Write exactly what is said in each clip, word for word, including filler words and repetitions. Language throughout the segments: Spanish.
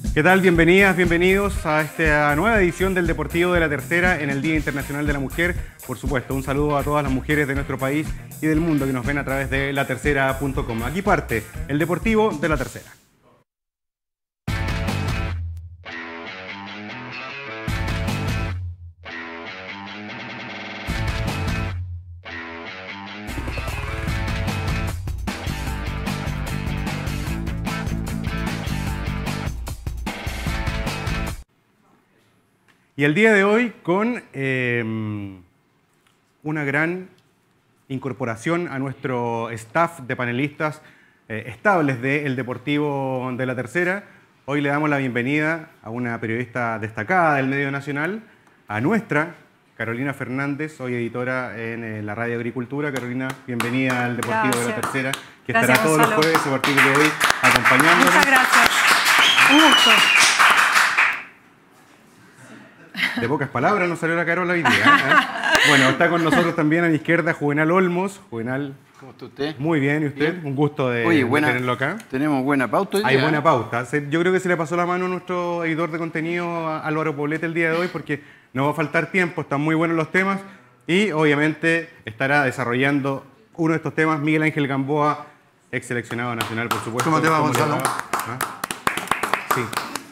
¿Qué tal? Bienvenidas, bienvenidos a esta nueva edición del Deportivo de la Tercera en el Día Internacional de la Mujer. Por supuesto, un saludo a todas las mujeres de nuestro país y del mundo que nos ven a través de la tercera punto com. Aquí parte el Deportivo de la Tercera. Y el día de hoy con eh, una gran incorporación a nuestro staff de panelistas eh, estables del Deportivo de la Tercera. Hoy le damos la bienvenida a una periodista destacada del medio nacional, a nuestra Carolina Fernández, hoy editora en eh, la Radio Agricultura. Carolina, bienvenida al Deportivo Gracias. de la Tercera, que Gracias, estará todos Gonzalo. los jueves a partir de hoy acompañándonos. Muchas gracias. Un gusto. De pocas palabras nos salió la Carola hoy día. ¿eh? Bueno, está con nosotros también a mi izquierda Juvenal Olmos. Juvenal, ¿Cómo está usted? muy bien, ¿y usted? Bien. Un gusto de, Oye, de buena, tenerlo acá. tenemos buena pauta hoy Hay día. buena pauta. Se- Yo creo que se le pasó la mano a nuestro editor de contenido, a Álvaro Poblete, el día de hoy, porque no va a faltar tiempo, están muy buenos los temas y obviamente estará desarrollando uno de estos temas Miguel Ángel Gamboa, ex seleccionado nacional, por supuesto. ¿Cómo te va, le Gonzalo? ¿Ah? Sí.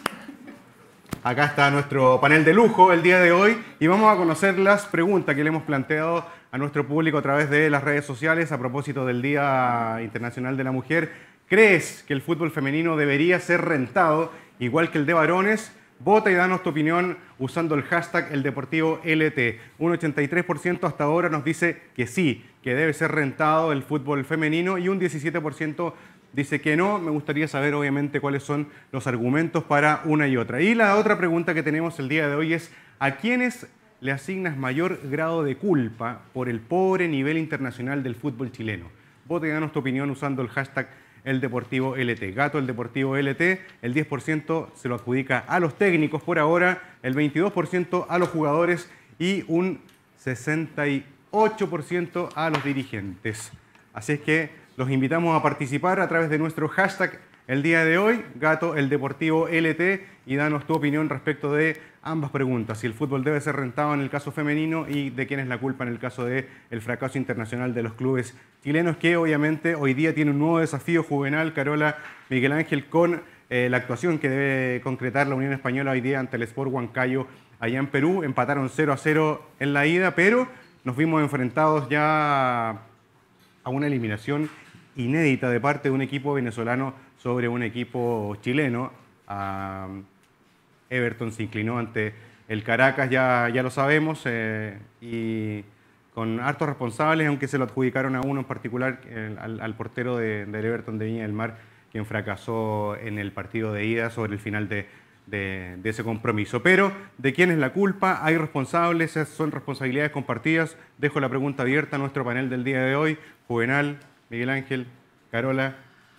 Acá está nuestro panel de lujo el día de hoy y vamos a conocer las preguntas que le hemos planteado a nuestro público a través de las redes sociales a propósito del Día Internacional de la Mujer. ¿Crees que el fútbol femenino debería ser rentado igual que el de varones? Vota y danos tu opinión usando el hashtag ElDeportivoLT. Un ochenta y tres por ciento hasta ahora nos dice que sí, que debe ser rentado el fútbol femenino y un diecisiete por ciento dice que no. Me gustaría saber obviamente cuáles son los argumentos para una y otra. Y la otra pregunta que tenemos el día de hoy es ¿a quiénes le asignas mayor grado de culpa por el pobre nivel internacional del fútbol chileno? Vota y danos tu opinión usando el hashtag ElDeportivoLT. Gato el Deportivo L T, el diez por ciento se lo adjudica a los técnicos por ahora, el veintidós por ciento a los jugadores y un sesenta y ocho por ciento a los dirigentes. Así es que los invitamos a participar a través de nuestro hashtag el día de hoy, Gato el Deportivo L T, y danos tu opinión respecto de ambas preguntas, si el fútbol debe ser rentado en el caso femenino y de quién es la culpa en el caso del fracaso internacional de los clubes chilenos, que obviamente hoy día tiene un nuevo desafío juvenal, Carola, Miguel Ángel, con eh, la actuación que debe concretar la Unión Española hoy día ante el Sport Huancayo allá en Perú. Empataron cero a cero en la ida, pero nos vimos enfrentados ya a una eliminación inédita de parte de un equipo venezolano sobre un equipo chileno. Uh, Everton se inclinó ante el Caracas, ya, ya lo sabemos, eh, y con hartos responsables, aunque se lo adjudicaron a uno en particular, eh, al, al portero de, del Everton de Viña del Mar, quien fracasó en el partido de ida sobre el final de, de, de ese compromiso. Pero, ¿de quién es la culpa? ¿Hay responsables? ¿Son responsabilidades compartidas? Dejo la pregunta abierta a nuestro panel del día de hoy. Juvenal, Miguel Ángel, Carola,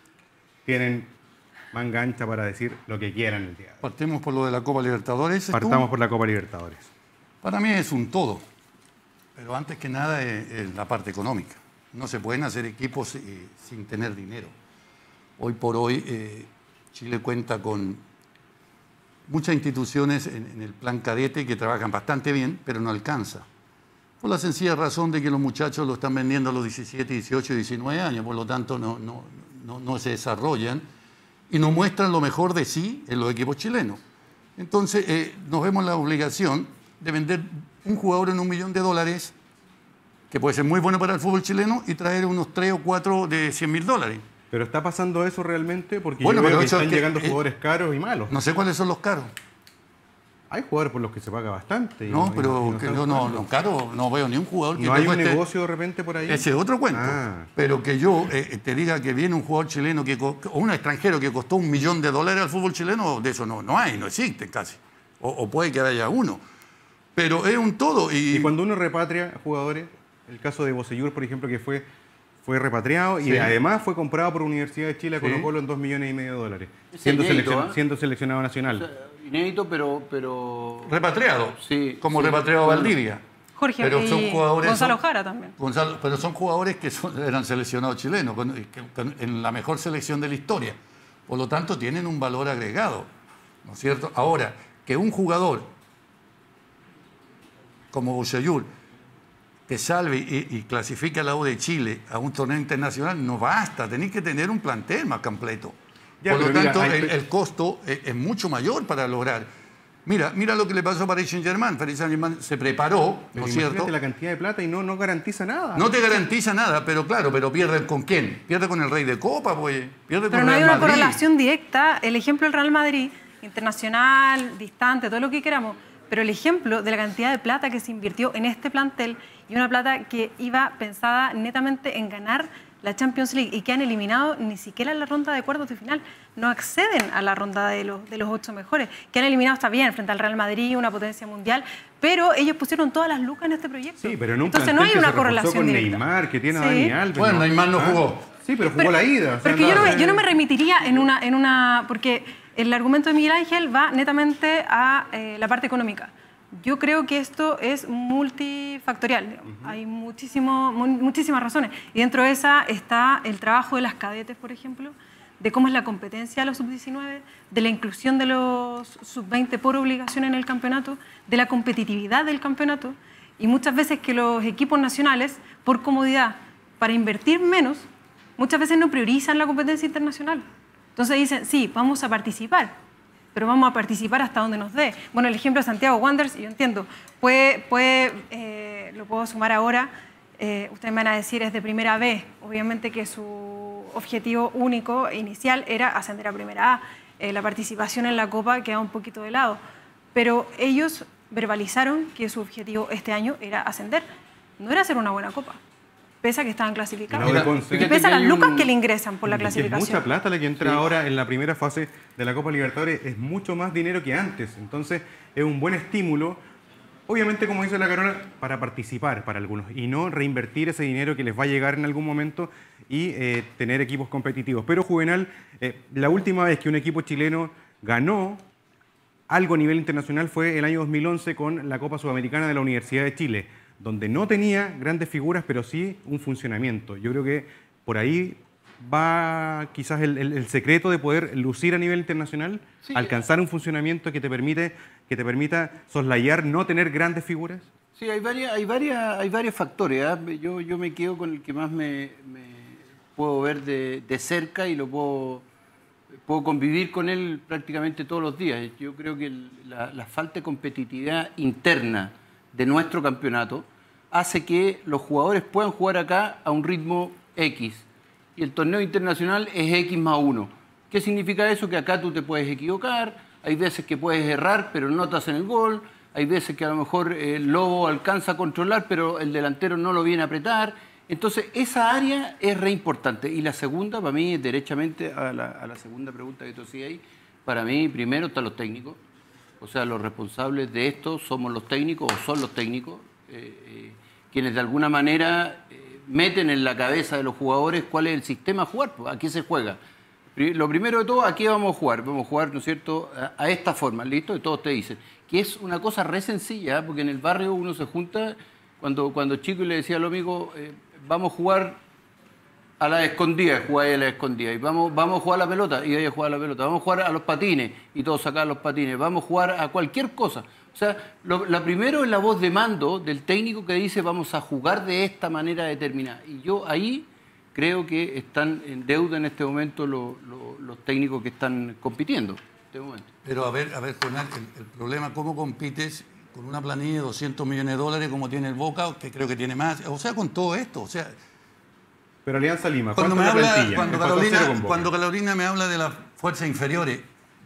tienen manga ancha para decir lo que quieran el día de hoy. Partimos por lo de la Copa Libertadores. Partamos ¿Tú? por la Copa Libertadores. Para mí es un todo, pero antes que nada es, es la parte económica. No se pueden hacer equipos eh, sin tener dinero. Hoy por hoy eh, Chile cuenta con muchas instituciones en, en el plan cadete que trabajan bastante bien, pero no alcanza. Por la sencilla razón de que los muchachos lo están vendiendo a los diecisiete, dieciocho, diecinueve años, por lo tanto no, no, no, no se desarrollan y no muestran lo mejor de sí en los equipos chilenos. Entonces eh, nos vemos la obligación de vender un jugador en un millón de dólares, que puede ser muy bueno para el fútbol chileno, y traer unos tres o cuatro de cien mil dólares. ¿Pero está pasando eso realmente? Porque Bueno, yo veo pero que eso están es que, llegando eh, jugadores caros y malos. No sé cuáles son los caros. Hay jugadores por los que se paga bastante. y No, y pero y que están yo no, jugando. no, caro, no veo ni un jugador que ¿No te hay un cueste- negocio de repente por ahí? Ese es otro cuento. Ah. Pero que yo eh, te diga que viene un jugador chileno que, co- o un extranjero que costó un millón de dólares al fútbol chileno, de eso no, no hay, no existe casi. O, o puede que haya uno. Pero es un todo. Y, Y cuando uno repatria jugadores, el caso de Bocellur, por ejemplo, que fue, fue repatriado y Sí. además fue comprado por Universidad de Chile a Sí. Colo Colo en dos millones y medio de dólares, Es siendo, inédito, seleccion- ¿eh? siendo seleccionado O nacional. sea, inédito, pero, pero... repatriado. Sí, Como sí. repatriado Bueno. Valdivia. Jorge Pero y son jugadores- Gonzalo son- Jara también. Gonzalo, pero son jugadores que son- eran seleccionados chilenos, con- que- con- en la mejor selección de la historia. Por lo tanto, tienen un valor agregado. ¿no es cierto? Ahora, que un jugador como Bocellur te salve y, y clasifique a la U de Chile a un torneo internacional, no basta, tenés que tener un plantel más completo. Ya, Por lo pero mira, tanto, hay- el, el costo es, es mucho mayor para lograr. Mira, mira lo que le pasó a Paris Saint-Germain. Paris Saint-Germain se preparó, Pero ¿no es imagínate cierto? la cantidad de plata y no, no garantiza nada. No te garantiza nada, pero claro, pero pierde con quién? Pierde con el Rey de Copa, pues. Pierde Pero con no hay Real una Madrid. correlación directa. El ejemplo del Real Madrid, internacional, distante, todo lo que queramos, pero el ejemplo de la cantidad de plata que se invirtió en este plantel y una plata que iba pensada netamente en ganar la Champions League y que han eliminado ni siquiera en la ronda de cuartos de final, no acceden a la ronda de los, de los ocho mejores, que han eliminado, está bien, frente al Real Madrid, una potencia mundial, pero ellos pusieron todas las lucas en este proyecto. Sí, pero en un Entonces plantel no hay que una se reforzó correlación con directa. Neymar, que tiene a Sí. Dani Alves. Bueno, Neymar no ¿Ah? jugó. Sí, pero jugó la ida. o sea, Pero es que yo no, andaba- me, yo no me remitiría en una, en una... Porque el argumento de Miguel Ángel va netamente a eh, la parte económica. Yo creo que esto es multifactorial. Digamos. Hay muchísimo, mu- muchísimas razones. Y dentro de esa está el trabajo de las cadetes, por ejemplo, de cómo es la competencia de los sub diecinueve, de la inclusión de los sub veinte por obligación en el campeonato, de la competitividad del campeonato. Y muchas veces que los equipos nacionales, por comodidad, para invertir menos, muchas veces no priorizan la competencia internacional. Entonces dicen, sí, vamos a participar, pero vamos a participar hasta donde nos dé. Bueno, el ejemplo de Santiago Wanderers, yo entiendo, puede, puede, eh, lo puedo sumar ahora, eh, ustedes me van a decir, es de primera B, obviamente que su objetivo único inicial era ascender a primera A, eh, la participación en la Copa queda un poquito de lado, pero ellos verbalizaron que su objetivo este año era ascender, no era hacer una buena Copa. Pese a que estaban clasificados. Y no de Mira, Conce. Y fíjate pese a que las hay lucas un- que le ingresan por la Que es clasificación. mucha plata la que entra Sí. ahora en la primera fase de la Copa Libertadores, es mucho más dinero que antes. Entonces, es un buen estímulo, obviamente, como dice la Carola, para participar para algunos y no reinvertir ese dinero que les va a llegar en algún momento y eh, tener equipos competitivos. Pero, Juvenal, eh, la última vez que un equipo chileno ganó algo a nivel internacional fue el año dos mil once con la Copa Sudamericana de la Universidad de Chile, donde no tenía grandes figuras, pero sí un funcionamiento. Yo creo que por ahí va quizás el, el- el secreto de poder lucir a nivel internacional, Sí. alcanzar un funcionamiento que te permite, que te permita soslayar, no tener grandes figuras. Sí, hay, varias, hay, varias, hay varios factores. ¿ah? Yo, yo me quedo con el que más me, me puedo ver de, de cerca y lo puedo, puedo convivir con él prácticamente todos los días. Yo creo que el- la, la falta de competitividad interna de nuestro campeonato hace que los jugadores puedan jugar acá a un ritmo X y el torneo internacional es X más uno. ¿Qué significa eso? Que acá tú te puedes equivocar, hay veces que puedes errar pero no te hacen el gol, hay veces que a lo mejor el Lobo alcanza a controlar pero el delantero no lo viene a apretar. Entonces esa área es re importante. Y la segunda, para mí, derechamente a la, a la segunda pregunta que tú hacías ahí, para mí primero están los técnicos. O sea, los responsables de esto somos los técnicos o son los técnicos, eh, eh, quienes de alguna manera eh, meten en la cabeza de los jugadores cuál es el sistema a jugar, pues, a qué se juega. Pri- Lo primero de todo, ¿a qué vamos a jugar? Vamos a jugar, ¿no es cierto?, a, a esta forma, ¿listo? Y todos te dicen. Que es una cosa re sencilla, ¿eh? Porque en el barrio uno se junta, cuando, cuando chico y le decía a los amigos, eh, vamos a jugar a la escondida, jugáis a la escondida. Y vamos, vamos a jugar a la pelota, y ella juega a la pelota. Vamos a jugar a los patines, y todos sacaban los patines. Vamos a jugar a cualquier cosa. O sea, lo, la primero es la voz de mando del técnico que dice vamos a jugar de esta manera determinada. Y yo ahí creo que están en deuda en este momento los, los, los técnicos que están compitiendo en este momento. Pero a ver, a ver, Jonás, el, el problema, ¿cómo compites con una planilla de doscientos millones de dólares como tiene el Boca, que creo que tiene más? O sea, con todo esto, o sea... Pero Alianza Lima, Cuando, ¿cuánto me es la habla, plantilla? cuando, Empató cero Carolina, con Boca. cuando Carolina me habla de las fuerzas inferiores,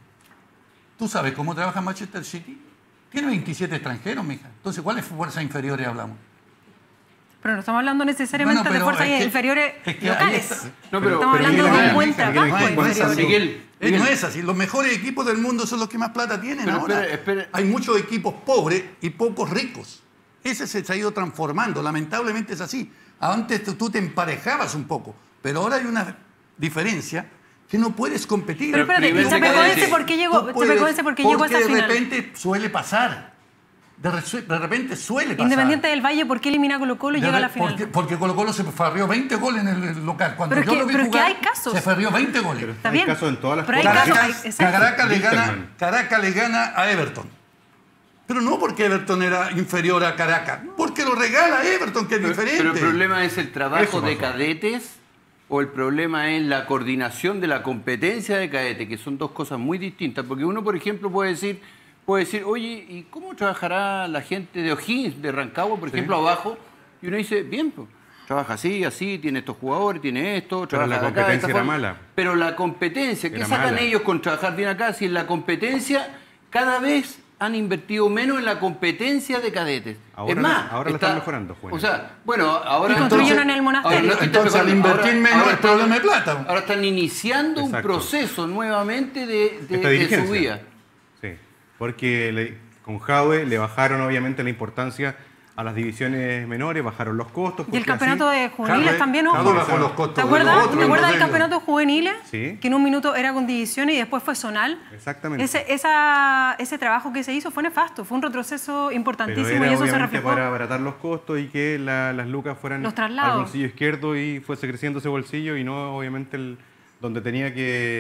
¿tú sabes cómo trabaja Manchester City? Tiene veintisiete extranjeros, mija. Entonces, ¿cuáles fuerzas inferiores hablamos? Pero no estamos hablando necesariamente Bueno, pero de fuerzas es que- inferiores es que ahí locales. está. No, pero- estamos pero hablando Miguel de un Ángel, buen Miguel trabajo Ángel, No es inferior. así. Miguel, Eh, Miguel. no es así. Los mejores equipos del mundo son los que más plata tienen Pero ahora. espere, espere. Hay muchos equipos pobres y pocos ricos. Ese se ha ido transformando. Lamentablemente es así. Antes tú- tú te emparejabas un poco, pero ahora hay una diferencia que no puedes competir. Pero espérate, Primero ¿y que Chapecoense puedes- por qué llegó, Tú puedes- Chapecoense por qué llegó a esa porque de final? repente suele pasar. De, de repente suele pasar. Independiente del Valle, ¿por qué elimina a Colo-Colo y De llega a re- la final? Porque, porque Colo-Colo se farrió veinte goles en el, el local. Cuando Pero es yo que- lo vi pero es que jugar, hay casos. se farrió veinte goles. Está Hay bien. casos en todas las Pero hay cosas. casos, Caracas, hay- exacto. Caracas le gana, Wilstermann. Caracas le gana a Everton. Pero no porque Everton era inferior a Caracas, porque lo regala Everton, que es Pero, diferente. pero el problema es el trabajo Eso de pasó. cadetes o el problema es la coordinación de la competencia de cadetes, que son dos cosas muy distintas. Porque uno, por ejemplo, puede decir, puede decir, oye, ¿y cómo trabajará la gente de O'Higgins, de Rancagua, por ejemplo, abajo? Y uno dice, bien, pues, trabaja así, así, tiene estos jugadores, tiene esto, Pero trabaja la de acá, de competencia esta era forma. mala. Pero la competencia, ¿qué Era sacan mala. ellos con trabajar bien acá? Si en la competencia cada vez han invertido menos en la competencia de cadetes. Ahora es más, la- ahora la está- están mejorando, Juan. O sea, bueno, ahora... Y construyeron el monasterio. ahora no, Entonces, al invertir menos, el problema es plata. Ahora están iniciando un Exacto. proceso nuevamente de, de, Esta de dirigencia. subida. Sí, porque le- con Jadwe le bajaron obviamente la importancia a las divisiones menores, bajaron los costos. Y el porque campeonato así- de juveniles Jadwe- también, Jadwe ojo. bajó los costos ¿Te de acuerdas, los otros, ¿te acuerdas no del de campeonato juveniles? Sí. Que en un minuto era con divisiones y después fue zonal. Exactamente. Ese, esa, ese trabajo que se hizo fue nefasto, fue un retroceso Pero importantísimo era y eso se obviamente reflejó. para abaratar los costos y que la- las lucas fueran Los al traslados. bolsillo izquierdo y fuese creciendo ese bolsillo y no obviamente el, donde tenía que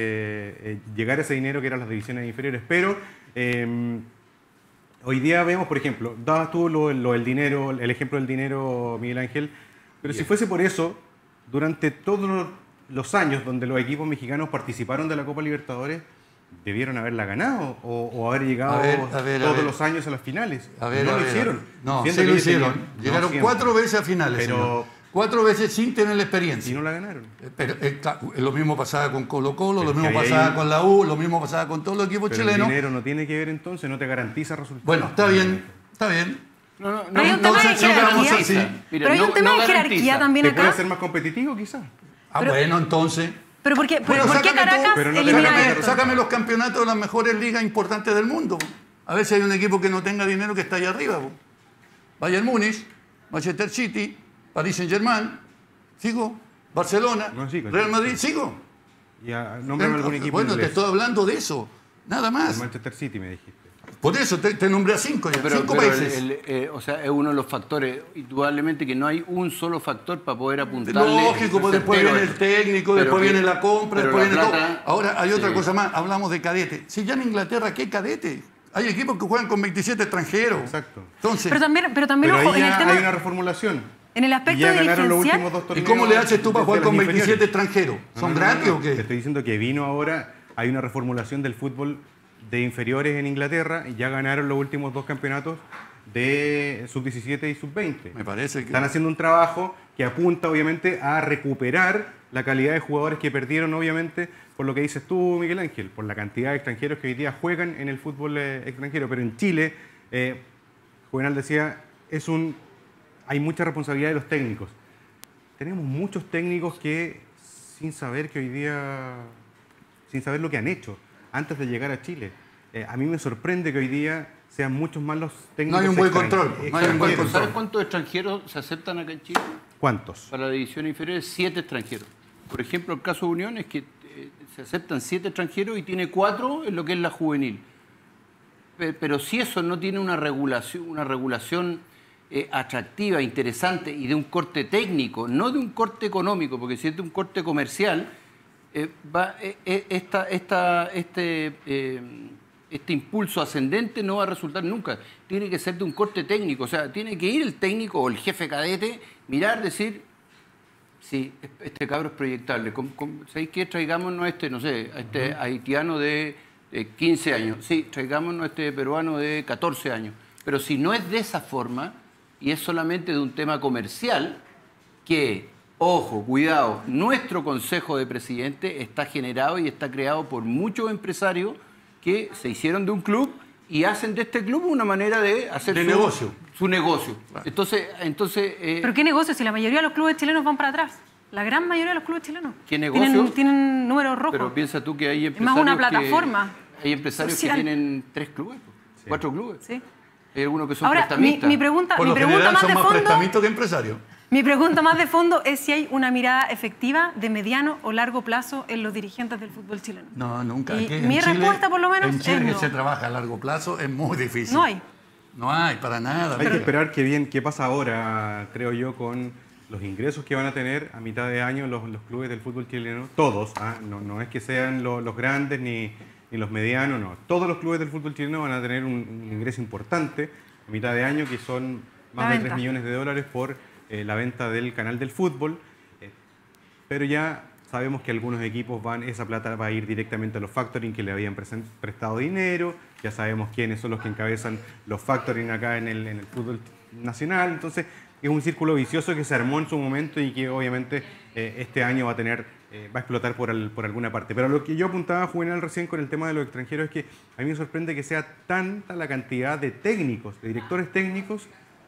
eh, llegar ese dinero que eran las divisiones inferiores. Pero eh, hoy día vemos, por ejemplo, dabas tú lo, lo del dinero, el ejemplo del dinero, Miguel Ángel, pero si fuese por eso, durante todos los, los años donde los equipos mexicanos participaron de la Copa Libertadores, debieron haberla ganado o, o haber llegado A ver, a ver, a todos ver. los años a las finales. A ver, no a lo ver, hicieron. No, Siendo sí que lo ellos tenían- hicieron. no Llegaron siempre. cuatro veces a finales. Pero- señor. Cuatro veces sin tener la Y experiencia. no la ganaron. Pero eh, claro, lo mismo pasaba con Colo-Colo, Pero lo es mismo que ahí pasaba hay- con la U, lo mismo pasaba con todos los equipos Pero el chilenos. dinero no tiene que ver entonces, no te garantiza resultados. Bueno, está bien, está bien. No, no, Pero hay un tema de entonces sigamos jerarquía. así. Mira, Pero hay no- un tema no de jerarquía garantiza. también ¿Te puede acá. hacer más competitivo quizás? Ah, Pero- bueno, entonces. Pero ¿por qué, Bueno, ¿por qué sácame Caracas todo, pero no te elimina a garantiza Everton? Sácame los campeonatos de las mejores ligas importantes del mundo. po. A ver si hay un equipo que no tenga dinero que está allá arriba. po. Bayern Múnich, Manchester City, Paris Saint-Germain, ¿sigo? Barcelona, No, sigo, Real sigo. Madrid, ¿sigo? Ya, nómbrame algún equipo Bueno, te inglés. estoy hablando de eso, nada El más. Manchester City me dijiste. Por eso te, te nombré a cinco ya, Pero, cinco pero países. el- el, eh, o sea, es uno de los factores, indudablemente que no hay un solo factor para poder apuntarle. Lógico, pues después certero viene el eso. técnico, Pero después que- viene la compra, pero después la viene plata- todo. Ahora hay otra sí. cosa más, hablamos de cadete. Si ya en Inglaterra, ¿qué cadete? Hay equipos que juegan con veintisiete extranjeros. Exacto. Entonces, Pero también, pero también Pero ojo, ahí en el ya tema, hay una reformulación. en el Y aspecto ya ganaron los dirigencial, últimos dos ¿y torneos. cómo le haces tú para desde jugar las con inferiores. veintisiete extranjeros? No, ¿Son no, no, gratis no, o qué? Te estoy diciendo que vino ahora, hay una reformulación del fútbol de inferiores en Inglaterra y ya ganaron los últimos dos campeonatos de sub diecisiete y sub veinte. Me parece que... Están haciendo un trabajo que apunta obviamente a recuperar la calidad de jugadores que perdieron obviamente por lo que dices tú, Miguel Ángel, por la cantidad de extranjeros que hoy día juegan en el fútbol eh, extranjero. Pero en Chile, eh, Juvenal decía, es un, hay mucha responsabilidad de los técnicos. Tenemos muchos técnicos que sin saber que hoy día, sin saber lo que han hecho antes de llegar a Chile. Eh, a mí me sorprende que hoy día sean muchos más los técnicos. No hay un buen extran- control, no hay un buen extranjeros. control. ¿Sabes cuántos extranjeros se aceptan acá en Chile? ¿Cuántos? Para la división inferior, siete extranjeros. Por ejemplo, el caso de Unión es que eh, se aceptan siete extranjeros y tiene cuatro en lo que es la juvenil. Pe- Pero si eso no tiene una regulación, una regulación eh, atractiva, interesante y de un corte técnico, no de un corte económico, porque si es de un corte comercial, eh, va, eh, eh, esta, esta, este, eh, este impulso ascendente no va a resultar nunca. Tiene que ser de un corte técnico, o sea, tiene que ir el técnico o el jefe cadete, mirar, decir, sí, este cabro es proyectable. ¿Cómo- cómo- ¿Sabéis qué? Traigámonos a este, no sé, a este haitiano de, de quince años. Sí, traigámonos a este peruano de catorce años. Pero si no es de esa forma y es solamente de un tema comercial, que, ojo, cuidado, nuestro Consejo de Presidentes está generado y está creado por muchos empresarios que se hicieron de un club y hacen de este club una manera de hacer De su negocio. Su negocio. Entonces, entonces eh, ¿pero qué negocio? Si la mayoría de los clubes chilenos van para atrás. La gran mayoría de los clubes chilenos. ¿Qué negocio? Tienen, tienen números rojos. pero piensa tú que hay Es empresarios más una que- plataforma hay empresarios social. que tienen tres clubes, Sí. cuatro clubes. Sí. Hay algunos que son Ahora, mi, prestamistas. mi pregunta, Por mi lo pregunta general más son de más fondo, prestamistas que empresarios. mi pregunta más de fondo es si hay una mirada efectiva de mediano o largo plazo en los dirigentes del fútbol chileno. No, nunca. Y Aquí en mi Chile- respuesta, por lo menos, En Chile es que no. se trabaja a largo plazo es muy difícil. No hay. No hay, para nada. Hay que esperar qué bien, qué pasa ahora, creo yo, con los ingresos que van a tener a mitad de año los, los clubes del fútbol chileno. Todos, ¿ah? no, no es que sean lo, los grandes ni, ni los medianos, no. Todos los clubes del fútbol chileno van a tener un, un ingreso importante a mitad de año, que son más de tres millones de dólares por eh, la venta del canal del fútbol. Eh, pero ya sabemos que algunos equipos van, esa plata va a ir directamente a los factoring que le habían prestado dinero. Ya sabemos quiénes son los que encabezan los factoring acá en el, en el fútbol nacional. Entonces, es un círculo vicioso que se armó en su momento y que obviamente eh, este año va a tener, eh, va a explotar por, al, por alguna parte. Pero lo que yo apuntaba, Juvenal, recién con el tema de los extranjeros es que a mí me sorprende que sea tanta la cantidad de técnicos, de directores técnicos,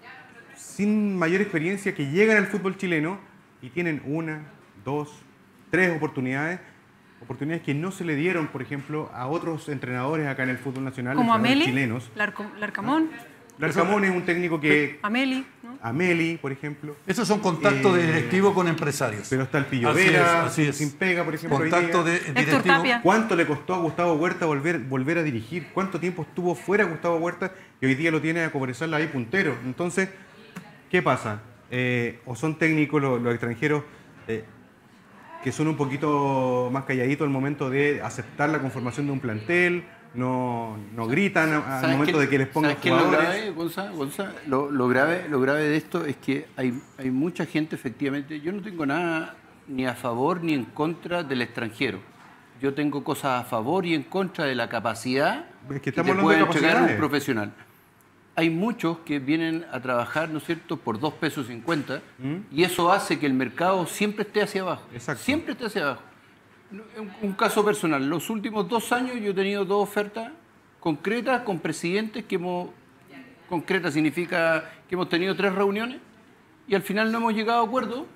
sin mayor experiencia, que llegan al fútbol chileno y tienen una, dos, tres oportunidades, oportunidades que no se le dieron, por ejemplo, a otros entrenadores acá en el fútbol nacional, como Ameli, chilenos. Larco, Larcamón. Larcamón es un técnico que... Ameli, ¿no? Ameli, por ejemplo. Esos son contactos Eh, de directivo con empresarios. Pero está el Pillo Así Vera, es, así es. sin pega, por ejemplo. hoy Contacto día. de Héctor directivo. Tapia. ¿Cuánto le costó a Gustavo Huerta volver, volver a dirigir? ¿Cuánto tiempo estuvo fuera Gustavo Huerta y hoy día lo tiene a Cobresal ahí puntero? Entonces, ¿qué pasa? Eh, o son técnicos los, los extranjeros eh, que son un poquito más calladitos al momento de aceptar la conformación de un plantel, no, no gritan a- al momento qué- de que les pongan ¿sabes qué es lo jugadores. grave, Gonza? Gonza? Lo, lo grave, lo grave de esto es que hay, hay mucha gente, efectivamente, yo no tengo nada ni a favor ni en contra del extranjero. Yo tengo cosas a favor y en contra de la capacidad Es que que estamos te hablando puede de entregar un capacidades. profesional. Hay muchos que vienen a trabajar, ¿no es cierto?, por dos pesos cincuenta, y eso hace que el mercado siempre esté hacia abajo. Exacto. Siempre esté hacia abajo. No, Un, un caso personal, los últimos dos años yo he tenido dos ofertas concretas con presidentes que hemos... Concreta significa que hemos tenido tres reuniones y al final no hemos llegado a acuerdo,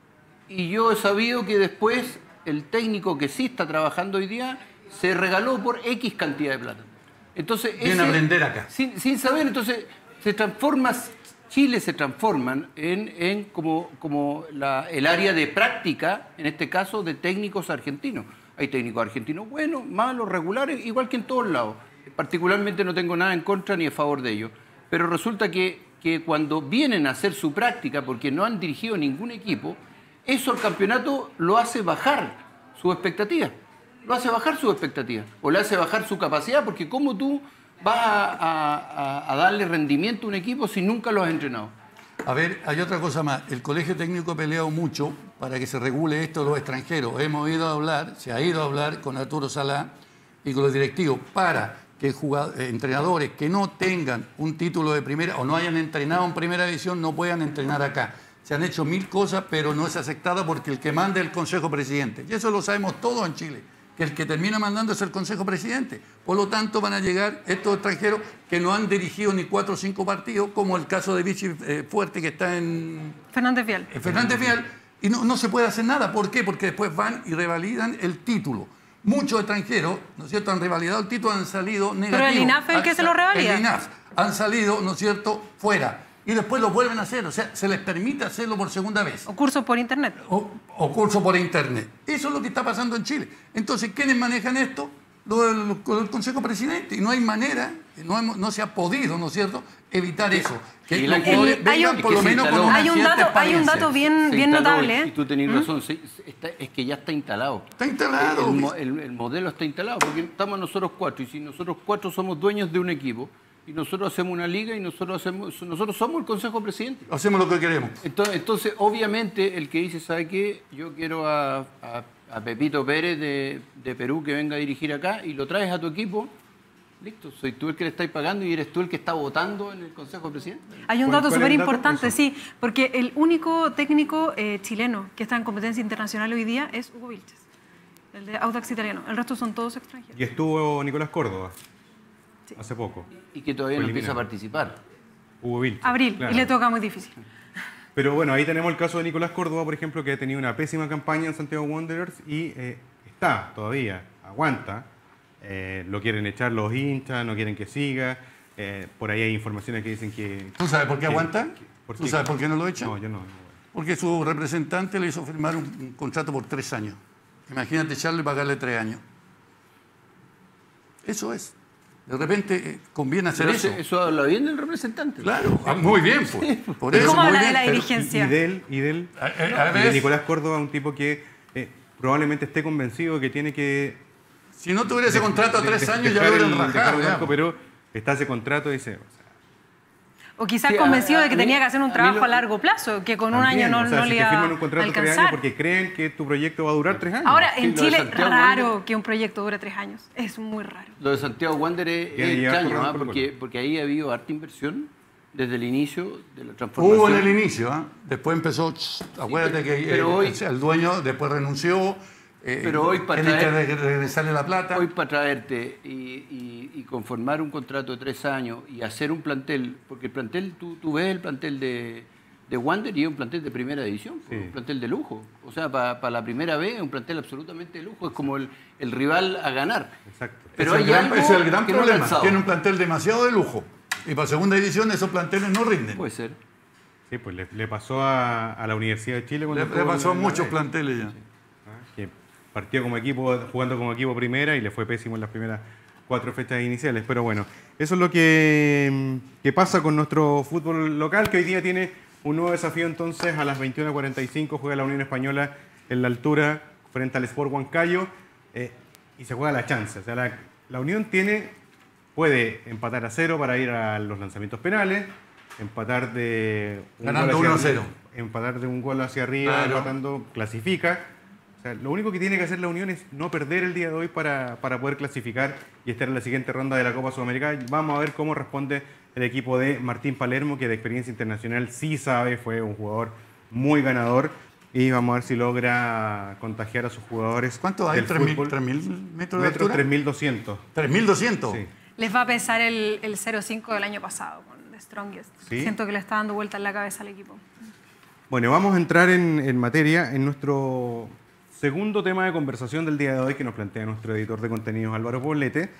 y yo he sabido que después el técnico que sí está trabajando hoy día se regaló por X cantidad de plata. Entonces, Viene ese- a aprender acá. Sin, sin saber, entonces se transforma, Chile se transforma en, en como, como la- el área de práctica, en este caso, de técnicos argentinos. Hay técnicos argentinos buenos, malos, regulares, igual que en todos lados. Particularmente no tengo nada en contra ni a favor de ellos. Pero resulta que, que cuando vienen a hacer su práctica, porque no han dirigido ningún equipo, eso el campeonato lo hace bajar sus expectativas. Lo hace bajar sus expectativas. O le hace bajar su capacidad, porque ¿cómo tú vas a, a- a darle rendimiento a un equipo si nunca lo has entrenado? A ver, hay otra cosa más. El Colegio Técnico ha peleado mucho para que se regule esto de los extranjeros. Hemos ido a hablar, se ha ido a hablar con Arturo Salá y con los directivos para que jugad- eh, entrenadores que no tengan un título de primera o no hayan entrenado en primera división no puedan entrenar acá. Se han hecho mil cosas, pero no es aceptada porque el que manda es el Consejo Presidente. Y eso lo sabemos todos en Chile, que el que termina mandando es el Consejo Presidente. Por lo tanto, van a llegar estos extranjeros que no han dirigido ni cuatro o cinco partidos, como el caso de Vichy eh, Fuerte, que está en, Fernández Vial. en Fernández Vial, y no, no se puede hacer nada. ¿Por qué? Porque después van y revalidan el título. Muchos extranjeros, ¿no es cierto?, han revalidado el título, han salido negativos. el INAF es el que Han se lo sa- revalida. El INAF. Han salido, ¿no es cierto?, fuera. Y después lo vuelven a hacer. O sea, se les permite hacerlo por segunda vez. O cursos por internet. O, o curso por internet. Eso es lo que está pasando en Chile. Entonces, ¿quiénes manejan esto? Lo del, el Consejo Presidente. Y no hay manera, no, hemos- no se ha podido, ¿no es cierto?, evitar eso. Que Y los la- jugadores el- hay vengan un- por lo que se menos con instaló. una Hay un cierta dato, hay un experiencia. dato bien, Se bien instaló, notable. Y ¿eh? tú tenés razón, se- se- está- es que ya está instalado. Está instalado. El, mo- el- el modelo está instalado, porque estamos nosotros cuatro, y si nosotros cuatro somos dueños de un equipo, y nosotros hacemos una liga, y nosotros, hacemos, nosotros somos el Consejo Presidente. Hacemos lo que queremos. Entonces, entonces, obviamente, el que dice, ¿sabe qué? Yo quiero a, a- a Pepito Pérez de, de Perú que venga a dirigir acá, y lo traes a tu equipo, listo, soy tú el que le estáis pagando y eres tú el que está votando en el Consejo Presidente. Hay un ¿Cuál- dato cuál es súper el dato? importante, Eso. sí, porque el único técnico eh, chileno que está en competencia internacional hoy día es Hugo Vilches, el de Audax Italiano. El resto son todos extranjeros. Y estuvo Nicolás Córdoba Sí. hace poco. Y que todavía Fue no empieza a eliminado. participar. Hugo Vilches. Abril, claro. y le toca muy difícil. Pero bueno, ahí tenemos el caso de Nicolás Córdoba, por ejemplo, que ha tenido una pésima campaña en Santiago Wanderers y eh, está todavía, aguanta. Eh, lo quieren echar los hinchas, no quieren que siga. Eh, por ahí hay informaciones que dicen que... ¿Tú sabes por qué que- aguanta? que- ¿por ¿Tú qué? sabes por qué no lo echan? No, yo no. no. Porque su representante le hizo firmar un, un contrato por tres años. Imagínate echarle y pagarle tres años. Eso es. De repente eh, conviene hacer Pero eso. ese- Eso habla bien del representante. Claro, ah, muy bien, pues. Por ¿Y eso, cómo muy habla de bien. la Pero- dirigencia? Y, y del, y del A- a- a y de ver, Nicolás Córdoba, un tipo que eh, probablemente esté convencido de que tiene que... si no tuviera ese de- contrato a de- tres de- años, ya dejar lo el- hubieran dejar rajado. el ya. banco, pero está ese contrato y dice... o sea, O quizás Sí, a- convencido a- de que a mí- tenía que hacer a un mí trabajo lo- a largo plazo, que con un también, año no, o sea, no si le te iba firman un a contrato de tres años alcanzar. porque creen que tu proyecto va a durar tres años. Ahora, Sí, en lo de Chile, Santiago raro Wander- que un proyecto dure tres años. Es muy raro. Lo de Santiago Wander es, Tiene es que llevar extraño, corriendo ¿ah? por porque, protocolo. porque ahí ha habido harta inversión desde el inicio de la transformación. Hubo en el inicio, ¿ah? Después empezó, ch, acuérdate que pero eh, hoy- el dueño después renunció, eh, Pero hoy para tienen que traer- re- regresarle la plata. Hoy para traerte y, y- y conformar un contrato de tres años y hacer un plantel, porque el plantel, tú, tú ves el plantel de, de Wander y es un plantel de primera división, Sí. un plantel de lujo. O sea, para la primera vez es un plantel absolutamente de lujo, es como el, el rival a ganar. Exacto. Pero es, hay el gran, algo es el gran que no ha problema. calzado. Tiene un plantel demasiado de lujo. Y para segunda división esos planteles no rinden. Puede ser. Sí, pues le, le pasó a, a la Universidad de Chile cuando le, le estuvo pasó a en la- en la muchos B. planteles ya. Ah, que partió como equipo, jugando como equipo primera y le fue pésimo en las primeras cuatro fechas iniciales. Pero bueno, eso es lo que, que pasa con nuestro fútbol local, que hoy día tiene un nuevo desafío entonces. A las veintiuna cuarenta y cinco juega la Unión Española en la altura frente al Sport Huancayo eh, y se juega la chance. O sea, la, la Unión tiene, puede empatar a cero para ir a los lanzamientos penales, empatar de un Ganando gol hacia uno a cero. arriba, empatar de un gol hacia arriba, Claro. empatando, clasifica. O sea, lo único que tiene que hacer la Unión es no perder el día de hoy para, para poder clasificar y estar en la siguiente ronda de la Copa Sudamericana. Vamos a ver cómo responde el equipo de Martín Palermo, que de experiencia internacional sí sabe, fue un jugador muy ganador. Y vamos a ver si logra contagiar a sus jugadores. ¿Cuánto hay? del ¿tres mil fútbol. tres mil metros de Metros altura? tres mil doscientos. ¿tres mil doscientos? Sí. Les va a pesar el, el cero cinco del año pasado con The Strongest. ¿Sí? Siento que le está dando vuelta en la cabeza al equipo. Bueno, vamos a entrar en, en materia en nuestro segundo tema de conversación del día de hoy que nos plantea nuestro editor de contenidos Álvaro Poblete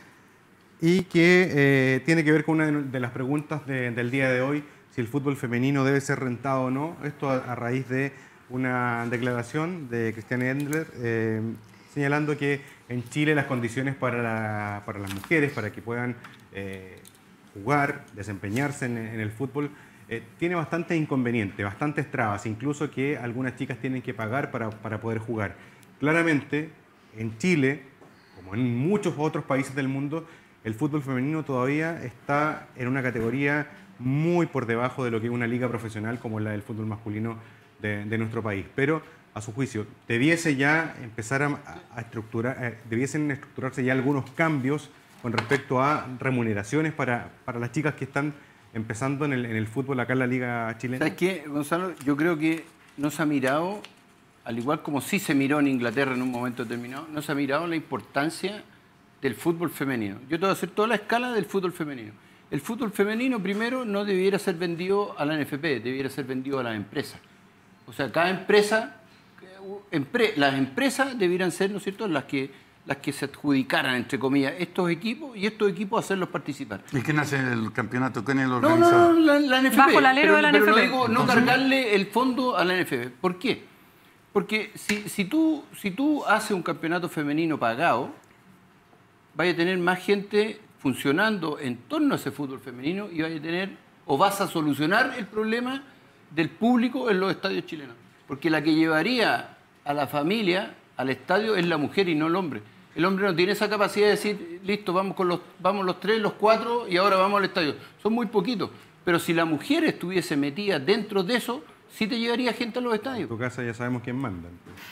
y que eh, tiene que ver con una de, de las preguntas de- del día de hoy, si el fútbol femenino debe ser rentado o no. Esto a, a raíz de una declaración de Christian Endler eh, señalando que en Chile las condiciones para, la- para las mujeres, para que puedan eh, jugar, desempeñarse en, en el fútbol, eh, tiene bastantes inconvenientes, bastantes trabas, incluso que algunas chicas tienen que pagar para, para poder jugar. Claramente, en Chile, como en muchos otros países del mundo, el fútbol femenino todavía está en una categoría muy por debajo de lo que es una liga profesional como la del fútbol masculino de, de nuestro país. Pero, a su juicio, debiese ya empezar a, a estructurar, eh, debiesen estructurarse ya algunos cambios con respecto a remuneraciones para, para las chicas que están empezando en el, en el fútbol acá en la liga chilena. ¿Sabes qué, Gonzalo? Yo creo que no se ha mirado, al igual como sí se miró en Inglaterra en un momento determinado, no se ha mirado la importancia del fútbol femenino. Yo te voy a hacer toda la escala del fútbol femenino. El fútbol femenino, primero, no debiera ser vendido a la N F P, debiera ser vendido a las empresas. O sea, cada empresa, empre- las empresas debieran ser, ¿no es cierto?, las que, las que se adjudicaran, entre comillas, estos equipos y estos equipos hacerlos participar. ¿Y quién hace el campeonato? ¿Quién es el No, no, organizador? no, la, la N F P. Bajo el alero pero, de la pero N F P. lo digo, no Entonces- cargarle el fondo a la N F P. ¿Por qué? Porque si, si, tú, si tú haces un campeonato femenino pagado, vaya a tener más gente funcionando en torno a ese fútbol femenino y vaya a tener, o vas a solucionar el problema del público en los estadios chilenos. Porque la que llevaría a la familia al estadio es la mujer y no el hombre. El hombre no tiene esa capacidad de decir, listo, vamos con los, vamos los tres, los cuatro y ahora vamos al estadio. Son muy poquitos. Pero si la mujer estuviese metida dentro de eso, sí te llevaría gente a los En estadios. tu casa ya sabemos quién manda.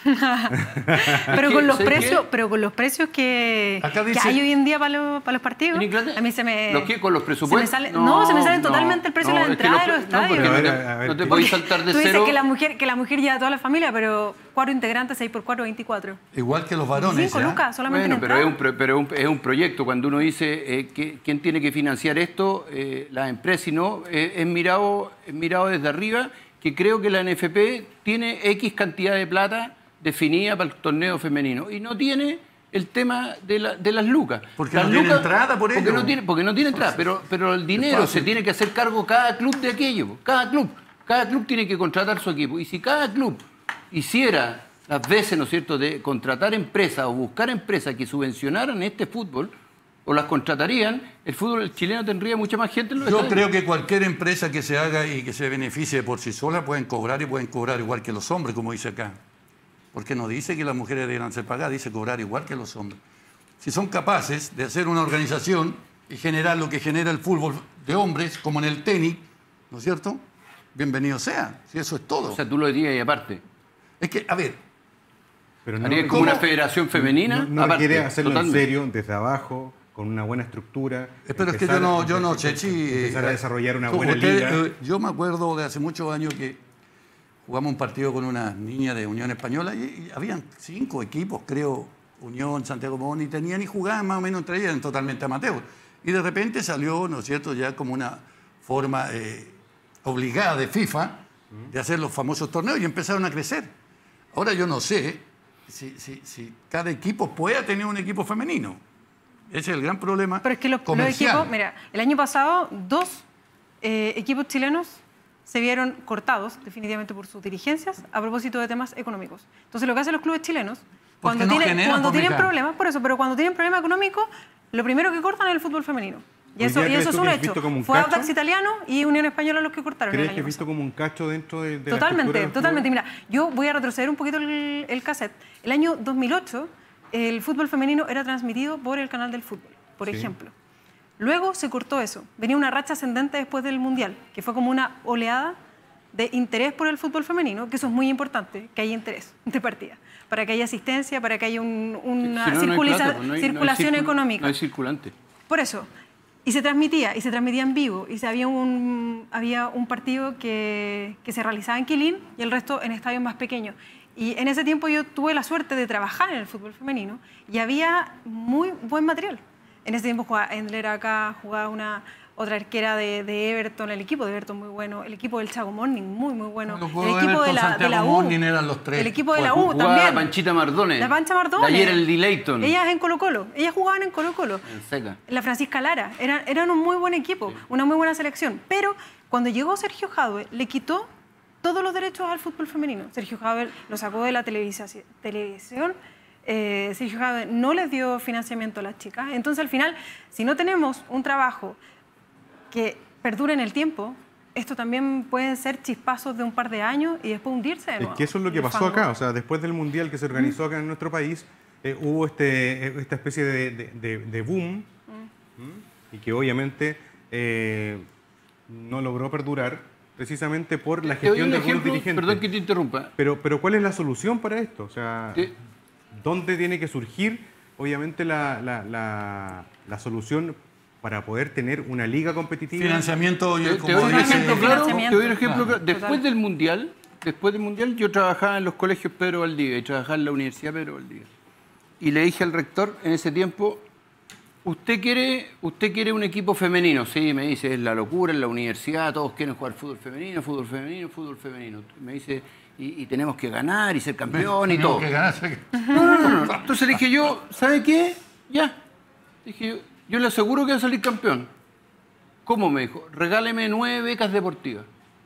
Pero ¿Qué? con los ¿Sabes precios, qué? pero con los precios que, Acá que dice- hay hoy en día para los, para los partidos, ¿En Inglaterra? a mí se me... ¿Los qué? ¿Con los se me presupuestos? sale- no, se me salen totalmente el precio de la es que entrada de los los pre- no, estadios. porque no Pero te, a ver, a ver, no te ¿qué- podéis saltar de Tú dices cero. que la mujer, que la mujer lleva a toda la familia, pero cuatro integrantes, seis por cuatro, veinticuatro. Igual que los varones. Cinco ¿ya? lucas, solamente Bueno, en pero es, entrada. un, pro- pero es un, es un proyecto. Cuando uno dice eh, que, quién tiene que financiar esto, eh, las empresas, y no, eh, es, mirado, es mirado desde arriba, que creo que la N F P tiene X cantidad de plata definida para el torneo femenino y no tiene el tema de, la- de las lucas. Porque Las no tiene lucas- entrada por porque ello. No tiene, porque no tiene entrada, pero, pero el dinero fácil. se tiene que hacer cargo cada club de aquello, cada club. Cada club tiene que contratar su equipo. Y si cada club hiciera las veces, ¿no es cierto?, de contratar empresas o buscar empresas que subvencionaran este fútbol, o las contratarían, el fútbol chileno tendría mucha más gente en los Yo estadios. creo que cualquier empresa que se haga y que se beneficie por sí sola pueden cobrar y pueden cobrar igual que los hombres, como dice acá. Porque no dice que las mujeres deberán ser pagadas, dice cobrar igual que los hombres. Si son capaces de hacer una organización y generar lo que genera el fútbol de hombres, como en el tenis, ¿no es cierto? Bienvenido sea, si eso es todo. O sea, tú lo dirías y aparte. Es que, a ver, Pero no, Haría como ¿cómo? una federación femenina. no, no aparte, requiere hacerlo totalmente. en serio, desde abajo, con una buena estructura. pero es que empezar- yo no, yo no, empezar- Chechi... Empezar a eh, desarrollar una como buena usted, liga. eh, yo me acuerdo de hace muchos años que jugamos un partido con una niña de Unión Española y, y habían cinco equipos, creo, Unión, Santiago Morning, y tenían y jugaban más o menos entre ellas, eran totalmente amateur. Y de repente salió, ¿no es cierto?, ya como una forma eh, obligada de FIFA de hacer los famosos torneos y empezaron a crecer. Ahora yo no sé si, si, si cada equipo pueda tener un equipo femenino. Ese es el gran problema Pero es que los, los comercial. equipos, mira, el año pasado dos eh, equipos chilenos se vieron cortados definitivamente por sus dirigencias a propósito de temas económicos. Entonces lo que hacen los clubes chilenos, Porque cuando no tienen, generan cuando tienen publicidad. problemas, por eso, pero cuando tienen problemas económicos, lo primero que cortan es el fútbol femenino. Y Hoy eso, día y crees eso es tú un que es hecho. visto como un Fue cacho. Audax Italiano y Unión Española los que cortaron el ¿Crees año que es visto pasado. como un cacho dentro de, de la estructura Totalmente, del totalmente. fútbol? Mira, yo voy a retroceder un poquito el, el cassette. El año dos mil ocho, el fútbol femenino era transmitido por el canal del fútbol, por Sí. ejemplo. Luego se cortó eso. Venía una racha ascendente después del Mundial, que fue como una oleada de interés por el fútbol femenino, que eso es muy importante, que haya interés de partida, para que haya asistencia, para que haya un- una Si no, no hay circuliza- plata, pues, no hay- no hay circulación circul- económica. No hay circulante. Por eso. Y se transmitía, y se transmitía en vivo. Y se había, un, había un partido que, que se realizaba en Quilín y el resto en estadios más pequeños. Y en ese tiempo yo tuve la suerte de trabajar en el fútbol femenino y había muy buen material. En ese tiempo jugaba Endler acá, jugaba una otra arquera de, de Everton, el equipo de Everton muy bueno, el equipo del Chago Morning muy, muy bueno, Los el juegos de equipo de Everton, la, de la Santiago U, Morning eran los tres. el equipo de la Jugaba- U jugaba también. la Panchita Mardones. La Pancha Mardones. La ayer el Dilayton. Ellas en Colo Colo, ellas jugaban en Colo Colo. En Seca. La Francisca Lara, eran, eran un muy buen equipo, una muy buena selección. Pero cuando llegó Sergio Jadue, le quitó todos los derechos al fútbol femenino. Sergio Jadue lo sacó de la televisa- televisión. Eh, Sergio Jadue no les dio financiamiento a las chicas. Entonces, al final, si no tenemos un trabajo que perdure en el tiempo, esto también pueden ser chispazos de un par de años y después hundirse de Es nuevo que eso es lo en que el pasó fango. acá. O sea, después del mundial que se organizó acá en nuestro país, eh, hubo este, esta especie de, de- de- de boom ¿m? y que obviamente eh, no logró perdurar precisamente por la Te doy gestión un de algunos ejemplo, dirigentes. perdón que te interrumpa. Pero, pero ¿cuál es la solución para esto? O sea, Te- ¿dónde tiene que surgir, obviamente, la, la- la- la solución para poder tener una liga competitiva? Financiamiento, Te, como te doy un dice- ejemplo Totalmente claro. Te financiamiento. doy un ejemplo Claro. claro. Después del Mundial, después del Mundial, yo trabajaba en los colegios Pedro Valdivia y trabajaba en la Universidad Pedro Valdivia. Y le dije al rector en ese tiempo, ¿usted quiere, usted quiere un equipo femenino? Sí, me dice, es la locura en la universidad, todos quieren jugar fútbol femenino, fútbol femenino, fútbol femenino. Me dice, y, y tenemos que ganar y ser campeón y Tenemos todo. que ganarse. No, no, no, no. Entonces le dije yo, ¿sabe qué? Ya. Dije yo, yo le aseguro que va a salir campeón. ¿Cómo? Me dijo, regáleme nueve becas deportivas.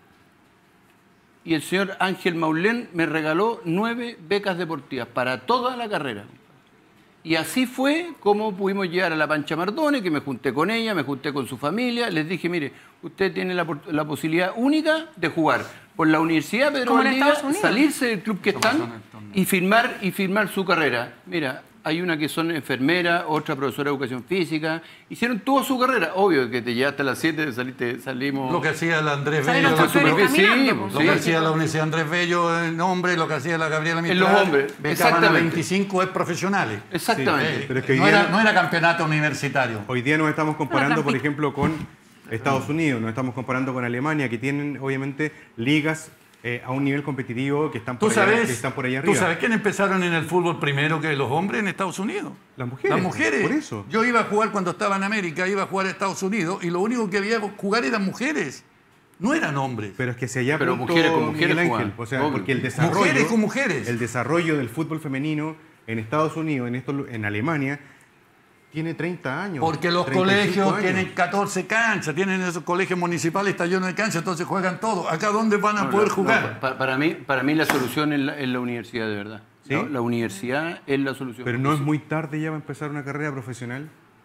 Y el señor Ángel Maulén me regaló nueve becas deportivas para toda la carrera. Y así fue como pudimos llegar a la Pancha Mardone, que me junté con ella, me junté con su familia. Les dije, mire, usted tiene la, por- la posibilidad única de jugar por la Universidad Pedro Como en Valdivia, Estados Unidos. salirse del club que Como están son en Estados Unidos. y firmar, y firmar su carrera. Mira, hay una que son enfermera, otra profesora de educación física. Hicieron toda su carrera. Obvio que te llegaste a las siete, saliste, salimos... Lo que hacía la Andrés Salen Bello, los la tractores super- caminando, sí, pues. lo sí. que hacía la Universidad Andrés Bello en hombre, lo que hacía la Gabriela En Mistral. los hombres, becaban a exactamente. veinticinco es profesionales. Exactamente. Eh, Pero es que hoy no, día- era, no era campeonato universitario. Hoy día nos estamos comparando, por trampita. ejemplo, con Estados Unidos, nos estamos comparando con Alemania, que tienen obviamente ligas eh, a un nivel competitivo que están ¿Tú por, allá, sabes, que están por allá ¿Tú arriba. sabes quién empezaron en el fútbol primero que los hombres en Estados Unidos? Las mujeres. Las mujeres. Por eso. Yo iba a jugar cuando estaba en América, iba a jugar a Estados Unidos y lo único que había que jugar eran mujeres. No eran hombres. Pero es que se allá Pero apuntó mujeres con mujeres Miguel Ángel, juegan, o sea, obvio. porque el desarrollo, Mujeres con mujeres. el desarrollo del fútbol femenino en Estados Unidos, en estos, lu- en Alemania, tiene treinta años. Porque los treinta y cinco colegios años. tienen catorce canchas, tienen esos colegios municipales, está lleno de canchas, entonces juegan todos. ¿Acá dónde van a No, poder no, jugar? no, pa- para, mí, para mí la solución es la, es la universidad, de verdad. ¿Sí? La, la universidad es la solución. Pero no es muy tarde ya para empezar una carrera profesional.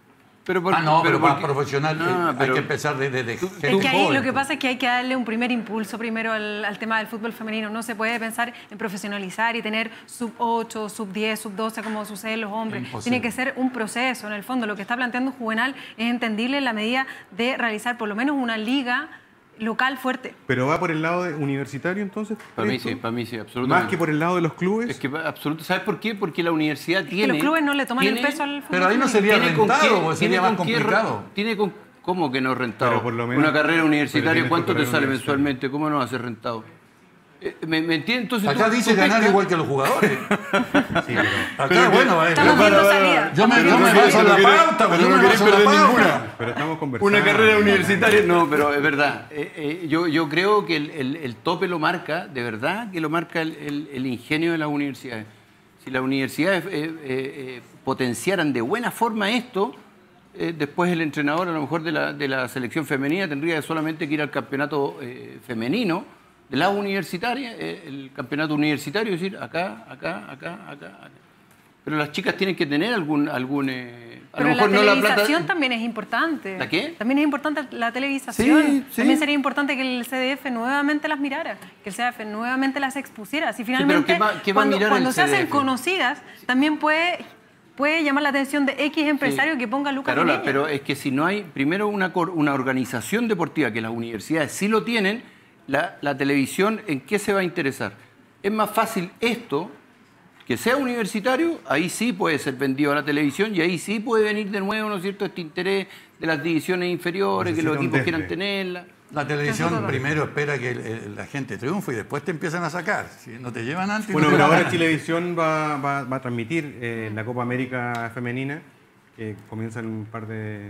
Pero por- ah, no, pero, pero más porque- profesional No, eh, hay pero- que empezar desde de, Es que ahí lo que pasa es que hay que darle un primer impulso primero al, al tema del fútbol femenino. No se puede pensar en profesionalizar y tener sub ocho, sub diez, sub doce como sucede en los hombres. Imposible. Tiene que ser un proceso. En el fondo, lo que está planteando Juvenal es entendible en la medida de realizar por lo menos una liga local fuerte. ¿Pero va por el lado de universitario entonces? Para mí esto? sí, para mí sí, absolutamente. ¿Más que por el lado de los clubes? Es que absoluto, ¿sabes por qué? Porque la universidad Que tiene... los clubes no le toman tiene- el peso al fútbol Pero ahí no femenino. sería tiene con rentado, qué- porque tiene sería más con qué- complicado. Tiene con, ¿Cómo que no es rentado? Pero por lo menos- Una carrera pero universitaria, tienes tu ¿cuánto te carrera sale universitaria. mensualmente? ¿Cómo no va a ser rentado? Eh, ¿Me, me entiendes? Entonces, Acá tú- dice tú ganar pescas- igual que los jugadores. Sí, pero- Acá, bueno, eh, Estamos yo- viendo para, para, salida. yo me, Estamos yo me viendo baso en salida. la pauta, pero yo me baso en la pauta. pero estamos conversando. Una carrera universitaria, no, pero es verdad. Eh, eh, yo, yo creo que el, el- el tope lo marca, de verdad, que lo marca el, el- el ingenio de las universidades. Si las universidades eh, eh, eh, potenciaran de buena forma esto, eh, después el entrenador a lo mejor de la, de la selección femenina tendría solamente que ir al campeonato eh, femenino de la universitaria, eh, el campeonato universitario, es decir, acá, acá, acá, acá, acá. Pero las chicas tienen que tener algún... algún eh, a Pero lo mejor la no la televisación plata... también es importante. ¿La qué? También es importante la televisación. Sí, sí. También sería importante que el C D F nuevamente las mirara, que el C D F nuevamente las expusiera. Si finalmente, ¿qué va- qué va a cuando, mirar cuando el se hacen C D F? conocidas, también puede, puede llamar la atención de X empresario Sí. que ponga lucas Carola, en ella. pero es que si no hay, primero, una, cor- una organización deportiva, que las universidades sí lo tienen, la, la televisión, ¿en qué se va a interesar? Es más fácil esto, que sea universitario, ahí sí puede ser vendido a la televisión y ahí sí puede venir de nuevo, ¿no es cierto?, este interés de las divisiones inferiores, que Necesita los un equipos desde. quieran tenerla. La televisión primero espera que el- el- la gente triunfe y después te empiezan a sacar. Si no te llevan antes... Bueno, no te pero ahora ganan. Chilevisión va, va, va a transmitir eh, la Copa América Femenina, que comienza en un par de,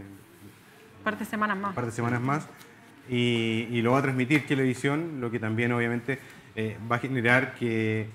Un par de semanas más. un par de semanas más, y, y lo va a transmitir Chilevisión, lo que también obviamente eh, va a generar que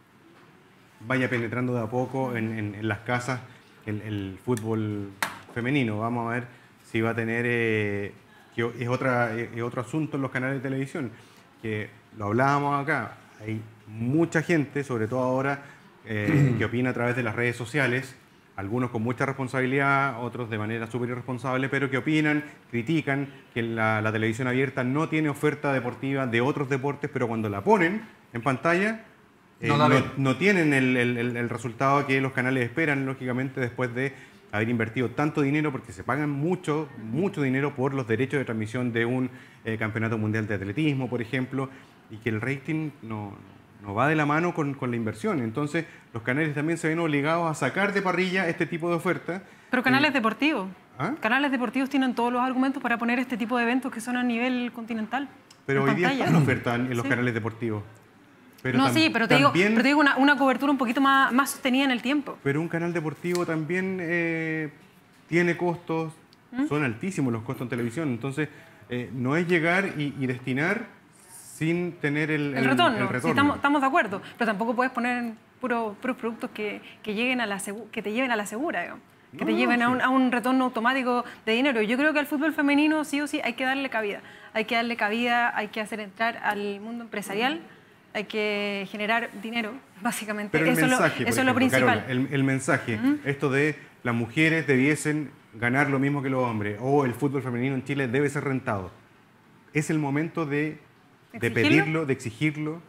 vaya penetrando de a poco en, en- en las casas el, el fútbol femenino. Vamos a ver si va a tener, eh, que es, otra, es otro asunto en los canales de televisión, que lo hablábamos acá, hay mucha gente, sobre todo ahora, eh, que opina a través de las redes sociales, algunos con mucha responsabilidad, otros de manera súper irresponsable, pero que opinan, critican que la, la televisión abierta no tiene oferta deportiva de otros deportes, pero cuando la ponen en pantalla, eh, No la no, ven. no tienen el, el- el- el resultado que los canales esperan, lógicamente, después de haber invertido tanto dinero, porque se pagan mucho, mucho dinero por los derechos de transmisión de un eh, campeonato mundial de atletismo, por ejemplo, y que el rating no, no va de la mano con, con la inversión. Entonces, los canales también se ven obligados a sacar de parrilla este tipo de oferta. Pero canales Eh, deportivos. ¿Ah? Canales deportivos tienen todos los argumentos para poner este tipo de eventos que son a nivel continental. Pero en hoy día pantalla. está en oferta en los Sí. canales deportivos. Pero no, tam- sí, pero te digo, también- pero te digo una, una cobertura un poquito más, más sostenida en el tiempo. Pero un canal deportivo también eh, tiene costos, ¿Mm? son altísimos los costos en televisión, entonces eh, no es llegar y, y destinar sin tener el, El, retorno, el sí, estamos, estamos de acuerdo, pero tampoco puedes poner puros puros productos que, que, lleguen a la segu- que te lleven a la segura, digamos, que te No, lleven a, sí. un, a un retorno automático de dinero. Yo creo que al fútbol femenino sí o sí hay que darle cabida, hay que darle cabida, hay que hacer entrar al mundo empresarial, hay que generar dinero, básicamente. Pero el eso mensaje, es lo, por eso es lo ejemplo, principal. Carola, el, el mensaje, esto de las mujeres debiesen ganar lo mismo que los hombres, o el fútbol femenino en Chile debe ser rentado. Es el momento de, de ¿Exigirlo? pedirlo, de exigirlo.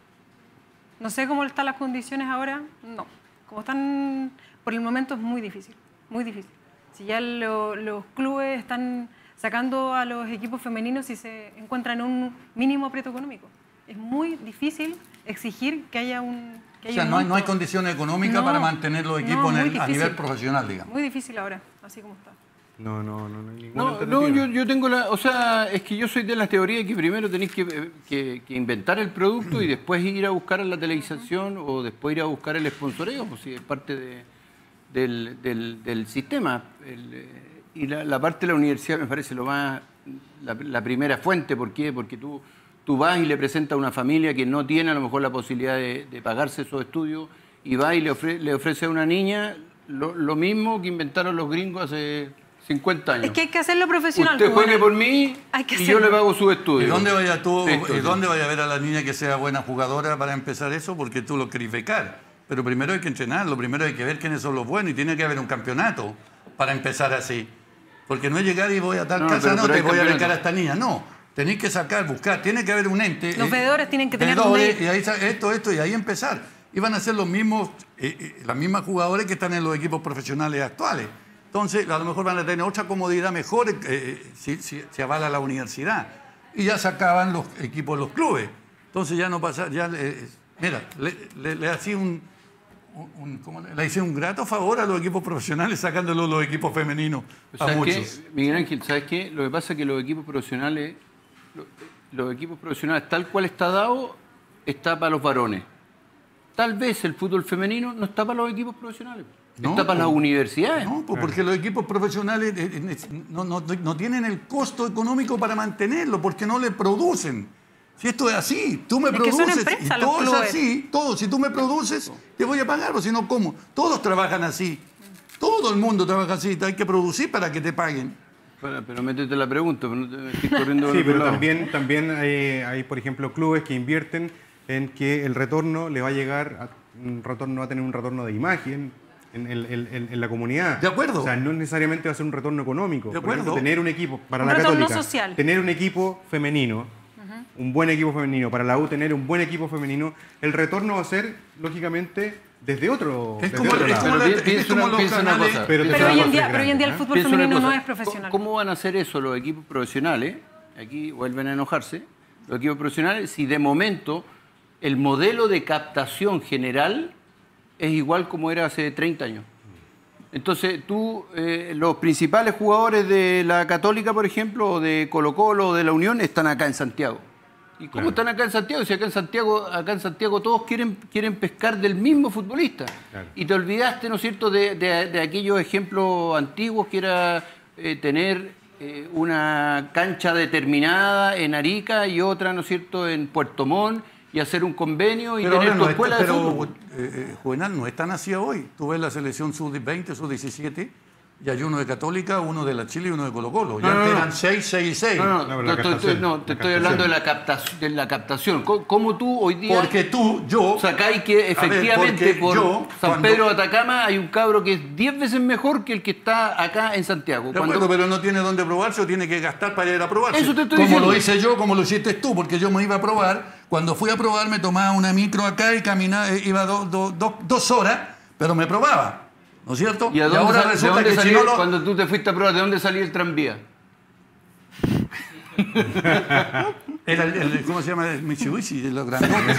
No sé cómo están las condiciones ahora, no. Como están, por el momento es muy difícil, muy difícil. Si ya lo- los clubes están sacando a los equipos femeninos y se encuentran en un mínimo aprieto económico. Es muy difícil exigir que haya un... Que O haya sea, un no hay, no hay monto. condiciones económicas No, para mantener los no, equipos en muy el- a difícil. nivel profesional, digamos. Muy difícil ahora, así como está. No, no, no, no hay ninguna No, no alternativa. yo, yo tengo la... O sea, es que yo soy de la teoría de que primero tenéis que, que- que inventar el producto y después ir a buscar la televisación o después ir a buscar el sponsoreo, pues si es parte de- del, del- del sistema. El, eh, y la, la parte de la universidad me parece lo más... La, la primera fuente, ¿por qué? Porque tú, tú vas y le presentas a una familia que no tiene a lo mejor la posibilidad de, de pagarse esos estudios y va y le, ofre- le ofrece a una niña lo, lo mismo que inventaron los gringos hace cincuenta años. Es que hay que hacerlo profesional. Usted pues, juegue bueno. por mí Hay que y yo hacerlo. le pago su ¿Y estudio. dónde vaya tú, Esto, y sí. dónde vaya a ver a la niña que sea buena jugadora para empezar eso? Porque tú lo querés becar. Pero primero hay que entrenarlo, primero hay que ver quiénes son los buenos y tiene que haber un campeonato para empezar así. Porque no es llegar y voy a tal No, casa, pero- no, pero te hay voy a becar campeonato. a esta niña. No, tenéis que sacar, buscar, tiene que haber un ente. Los eh, veedores tienen que tener veedores, dónde ir. y ahí sa- esto, esto, y ahí empezar. Y van a ser los mismos, eh, eh, las mismas jugadores que están en los equipos profesionales actuales. Entonces, a lo mejor van a tener otra comodidad mejor eh, si, si, si avala la universidad. Y ya sacaban los equipos de los clubes. Entonces ya no pasa, ya, eh, mira, le, le, le hacía un, un, ¿cómo le, le hice un grato favor a los equipos profesionales sacándolos los equipos femeninos a ¿Sabes muchos. qué, Miguel Ángel? ¿Sabes qué? Lo que pasa es que los equipos profesionales, lo- los equipos profesionales, tal cual está dado, está para los varones. Tal vez el fútbol femenino no está para los equipos profesionales. No, está para pues, las universidades. No, pues porque los equipos profesionales eh, eh, no, no- no tienen el costo económico para mantenerlo, porque no le producen. Si esto es así, tú me Es que son produces empresas y los todo es clubes. así, todo. Si tú me produces, te voy a pagar, o si no, ¿cómo? Todos trabajan así. Todo el mundo trabaja así, hay que producir para que te paguen. Pero, pero métete la pregunta, pero no te me estés corriendo por Sí, otro pero lado. también, también hay, hay, por ejemplo, clubes que invierten en que el retorno le va a llegar, a, un retorno va a tener un retorno de imagen en, en- en- en la comunidad. De acuerdo. O sea, no necesariamente va a ser un retorno económico. De Por ejemplo, acuerdo. tener un equipo, para Un la retorno Católica, social. tener un equipo femenino, un buen equipo femenino, para la U tener un buen equipo femenino, el retorno va a ser, lógicamente, desde otro, Es desde como, otro es lado. como Pero la- pi- piensa es como una- los piensa una canales- cosa. Pero te Pero da hoy en más día, grande, pero hoy en día el ¿eh? fútbol Piensa una femenino no cosa, es profesional. ¿Cómo van a hacer eso los equipos profesionales? Aquí vuelven a enojarse. Los equipos profesionales, si de momento el modelo de captación general es igual como era hace treinta años. Entonces, tú, eh, los principales jugadores de la Católica, por ejemplo, o de Colo-Colo o de la Unión, están acá en Santiago. ¿Y cómo Claro. están acá en Santiago? Si acá en Santiago, acá en Santiago todos quieren, quieren pescar del mismo futbolista. Claro. Y te olvidaste, ¿no es cierto?, de, de- de aquellos ejemplos antiguos que era eh, tener eh, una cancha determinada en Arica y otra, ¿no es cierto?, en Puerto Montt y hacer un convenio y Pero, tener ahora tu no escuela está- de pero, fútbol. eh, eh, Juvenal, no es tan así hoy. Tú ves la selección sub veinte, sub diecisiete, y hay uno de Católica, uno de la Chile y uno de Colo-Colo. Ya No, no, antes no. eran seis, seis y seis. No, no, No, pero te- la te- captación, te- no, la te estoy captación. hablando de la captación. De la captación. ¿Cómo, cómo tú hoy día Porque tú, yo... sacáis que A ver, efectivamente porque por yo, San cuando- Pedro de Atacama hay un cabro que es diez veces mejor que el que está acá en Santiago? De Cuando- acuerdo, pero no tiene dónde probarse o tiene que gastar para ir a probarse. Eso te estoy como diciendo. lo hice yo, como lo hiciste tú, porque yo me iba a probar. Cuando fui a probar me tomaba una micro acá y caminaba, eh, iba do- do- do- dos horas, pero me probaba. ¿No es cierto? ¿Y, a dónde, ahora sal- de resulta dónde que si salió, no lo... cuando tú te fuiste a probar, ¿de dónde salía el tranvía? Era el, el- ¿cómo se llama? El Mitsubishi, de los grandotes.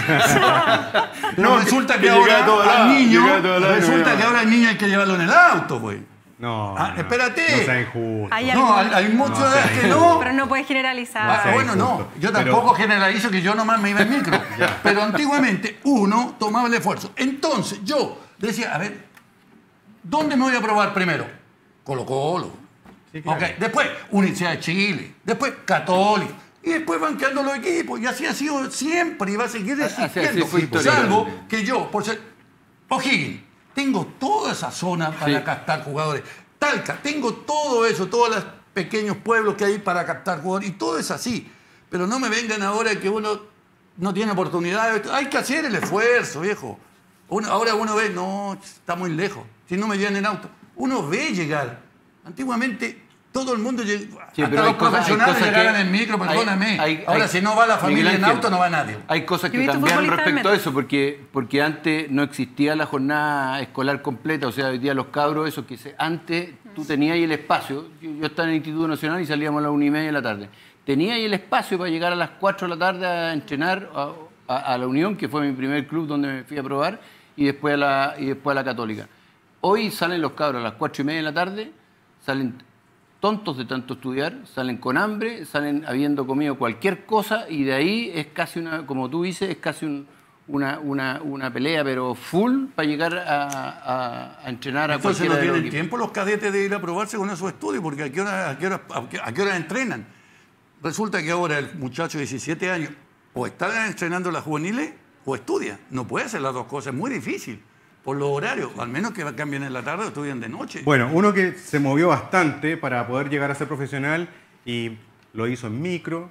Pero No, resulta que- que, que llegaba ahora a todo al lado, niño, llegaba a todo lado y no resulta llegaba. que ahora al niño hay que llevarlo en el auto, pues. No, Ah, no, espérate. No sean injustos. Hay No, algo- hay, hay muchos No, de sí. que no. Pero no puedes generalizar. Ah, sea bueno, no. injusto. Yo Pero- tampoco generalizo que yo nomás me iba en micro. Pero antiguamente uno tomaba el esfuerzo. Entonces yo decía, a ver, ¿dónde me voy a probar primero? Colo-Colo. Sí, claro. Ok, después Universidad de Chile. Después Católica. Y después van quedando los equipos. Y así ha sido siempre y va a seguir Así- así existiendo. fue históricamente. Salvo que yo, por ser O'Higgins, tengo toda esa zona para Sí. captar jugadores. Talca, tengo todo eso, todos los pequeños pueblos que hay para captar jugadores. Y todo es así. Pero no me vengan ahora que uno no tiene oportunidad. Hay que hacer el esfuerzo, viejo. Uno- ahora uno ve, no, está muy lejos. Si no me llevan en auto. Uno ve llegar. Antiguamente todo el mundo llegaba. Sí, Hasta pero los hay cosas- hay profesionales cosas llegaban que- en micro, hay- perdóname. hay- ahora hay- si no va la Miguel familia en Ángel, auto, no va nadie. Hay cosas Yo que he visto cambiaron futbolistas en respecto a metro. eso, porque, porque antes no existía la jornada escolar completa, o sea, hoy día los cabros, eso que se, antes tú tenías ahí el espacio, yo, yo estaba en el Instituto Nacional y salíamos a las una y media de la tarde, tenía ahí el espacio para llegar a las cuatro de la tarde a entrenar a, a- a la Unión, que fue mi primer club donde me fui a probar, y después a la, y después a la Católica. Hoy salen los cabros a las cuatro y media de la tarde, salen tontos de tanto estudiar, salen con hambre, salen habiendo comido cualquier cosa y de ahí es casi una, como tú dices, es casi un- una, una, una pelea, pero full para llegar a, a- a entrenar a Entonces cualquiera no de los tienen equipos. tiempo los cadetes de ir a probarse con esos estudios, porque a qué hora, a qué hora, a qué, a qué hora entrenan. Resulta que ahora el muchacho de diecisiete años o está entrenando las juveniles o estudia. No puede hacer las dos cosas, es muy difícil. Por los horarios, al menos que cambien en la tarde o estudian de noche. Bueno, uno que se movió bastante para poder llegar a ser profesional y lo hizo en micro,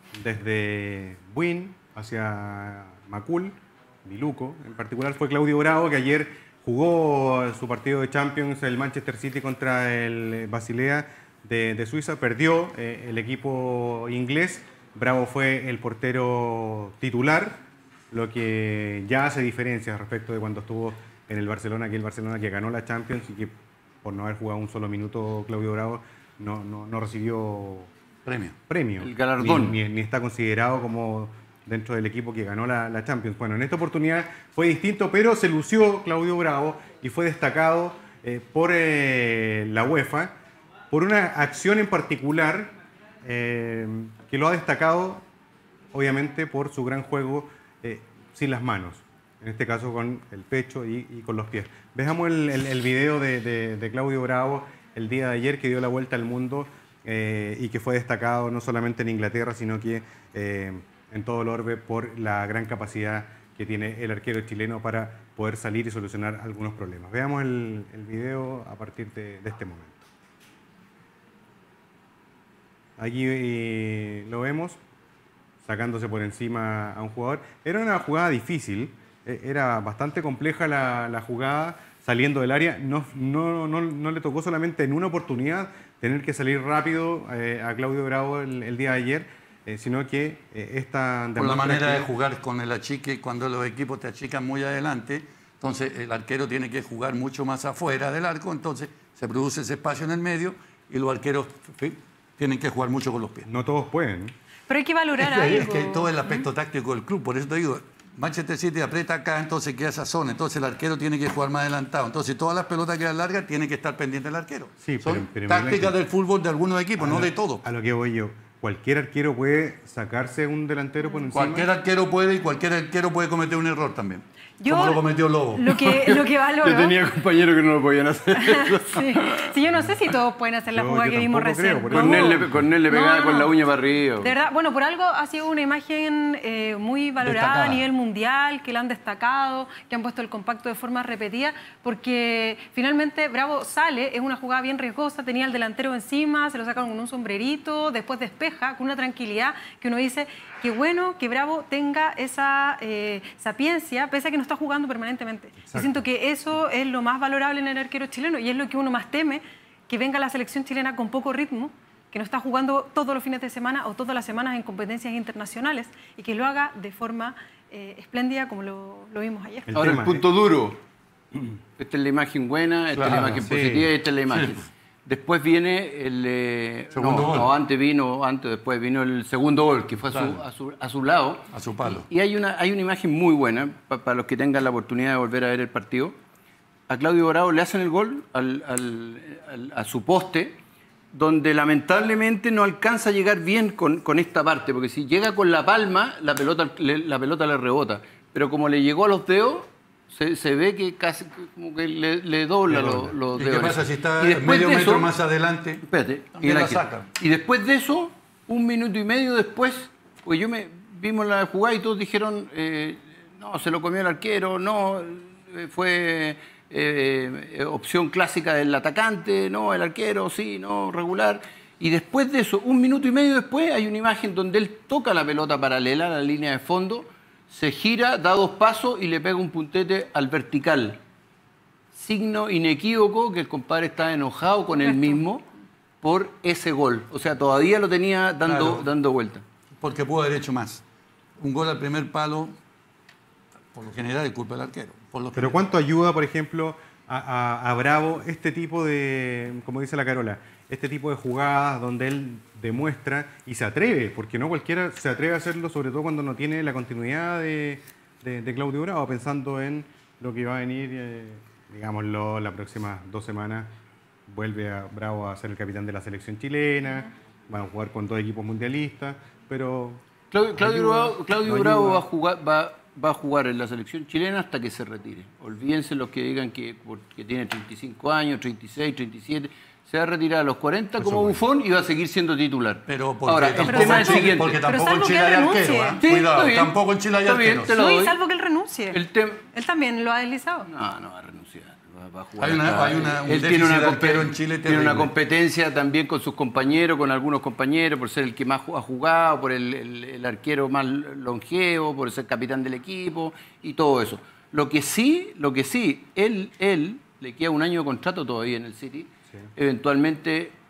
desde Buin hacia Macul, Miluco en particular, fue Claudio Bravo, que ayer jugó su partido de Champions, el Manchester City contra el Basilea, de, de Suiza. Perdió eh, el equipo inglés. Bravo fue el portero titular, lo que ya hace diferencia respecto de cuando estuvo en el Barcelona, que el Barcelona que ganó la Champions y que por no haber jugado un solo minuto Claudio Bravo no, no, no recibió Premio. premio. El galardón. Ni, ni, ni está considerado como dentro del equipo que ganó la, la Champions. Bueno, en esta oportunidad fue distinto, pero se lució Claudio Bravo y fue destacado eh, por eh, la UEFA por una acción en particular eh, que lo ha destacado, obviamente, por su gran juego eh, sin las manos. En este caso con el pecho y, y con los pies. Veamos el, el, el video de, de, de Claudio Bravo el día de ayer, que dio la vuelta al mundo eh, y que fue destacado no solamente en Inglaterra, sino que eh, en todo el orbe por la gran capacidad que tiene el arquero chileno para poder salir y solucionar algunos problemas. Veamos el, el video a partir de, de este momento. Aquí eh, lo vemos sacándose por encima a un jugador. Era una jugada difícil. Era bastante compleja la, la jugada saliendo del área. No, no, no, no le tocó solamente en una oportunidad tener que salir rápido eh, a Claudio Bravo el, el día de ayer, eh, sino que eh, esta... Por la manera que... de jugar con el achique, cuando los equipos te achican muy adelante, entonces el arquero tiene que jugar mucho más afuera del arco, entonces se produce ese espacio en el medio y los arqueros tienen que jugar mucho con los pies. No todos pueden. Pero hay que valorar es que, algo. Es que todo el aspecto táctico del club, por eso te digo... Manchester City aprieta acá, entonces queda esa zona, entonces el arquero tiene que jugar más adelantado, entonces todas las pelotas que quedan largas tiene que estar pendiente del arquero. Sí, Son pero, pero tácticas del fútbol de algunos equipos, no lo, de todos. A lo que voy yo, cualquier arquero puede sacarse un delantero por encima. Cualquier arquero puede y cualquier arquero puede cometer un error también. Yo, como lo cometió Lobo. Lo que, lo que valoro... Yo tenía compañeros que no lo podían hacer. sí. sí, yo no sé si todos pueden hacer la yo, jugada yo que vimos creo, recién. Con él le, con él le pegaba no, no, con la uña para arriba. De verdad, bueno, por algo ha sido una imagen eh, muy valorada destacada. A nivel mundial, que la han destacado, que han puesto el compacto de forma repetida, porque finalmente Bravo sale, es una jugada bien riesgosa, tenía el delantero encima, se lo sacaron con un sombrerito, después despeja con una tranquilidad que uno dice... Qué bueno que Bravo tenga esa eh, sapiencia, pese a que no está jugando permanentemente. Yo siento que eso es lo más valorable en el arquero chileno y es lo que uno más teme, que venga la selección chilena con poco ritmo, que no está jugando todos los fines de semana o todas las semanas en competencias internacionales y que lo haga de forma eh, espléndida como lo, lo vimos ayer. El Ahora, tema, el punto eh. duro. Esta es la imagen buena, esta claro, es la imagen sí. positiva y esta es la imagen. Sí. Después viene el... Eh, segundo no, gol. no, antes vino, antes, después vino el segundo gol, que fue a, claro. su, a, su, a su lado. A su palo. Y, y hay, una, hay una imagen muy buena, para pa los que tengan la oportunidad de volver a ver el partido. A Claudio Bravo le hacen el gol al, al, al, a su poste, donde lamentablemente no alcanza a llegar bien con, con esta parte, porque si llega con la palma, la pelota, le, la pelota le rebota. Pero como le llegó a los dedos... Se, se ve que casi como que le, le dobla los, los ¿Y dedos. qué pasa si está medio de metro eso, más adelante? Espérate, y, la saca. Y después de eso, un minuto y medio después, pues yo me vimos la jugada y todos dijeron, eh, no, se lo comió el arquero, no, eh, fue eh, opción clásica del atacante, no, el arquero, sí, no, regular. Y después de eso, un minuto y medio después, hay una imagen donde él toca la pelota paralela a la línea de fondo, se gira, da dos pasos y le pega un puntete al vertical. Signo inequívoco que el compadre está enojado con él mismo por ese gol. O sea, todavía lo tenía dando, claro, dando vuelta. Porque pudo haber hecho más. Un gol al primer palo, por lo general, es culpa del arquero. Por lo Pero general. ¿cuánto ayuda, por ejemplo, a, a, a Bravo este tipo de, como dice la Carola, este tipo de jugadas donde él demuestra y se atreve, porque no cualquiera se atreve a hacerlo, sobre todo cuando no tiene la continuidad de, de, de Claudio Bravo, pensando en lo que va a venir, eh, digámoslo, las próximas dos semanas, vuelve a Bravo a ser el capitán de la selección chilena, van a jugar con dos equipos mundialistas, pero... Claudio, Claudio ayuda, Bravo, Claudio no Bravo va, a jugar, va, va a jugar en la selección chilena hasta que se retire. Olvídense los que digan que, que tiene treinta y cinco años, treinta y seis, treinta y siete... Se va a retirar a los cuarenta Eso como Buffon y va a seguir siendo titular. Pero ahora, el tampoco, tema es el siguiente. Porque tampoco en Chile hay arquero, ¿eh? Sí, cuidado, tampoco en Chile hay arquero. No, y salvo que él renuncie. El tem... Él también lo ha deslizado. No, no va a renunciar. Va a jugar hay una, hay una, un él tiene una, arquero en Chile tiene una competencia también con sus compañeros, con algunos compañeros, por ser el que más ha jugado, por el, el, el arquero más longevo, por ser capitán del equipo y todo eso. Lo que sí, lo que sí, él, él le queda un año de contrato todavía en el City. Sí. Eventualmente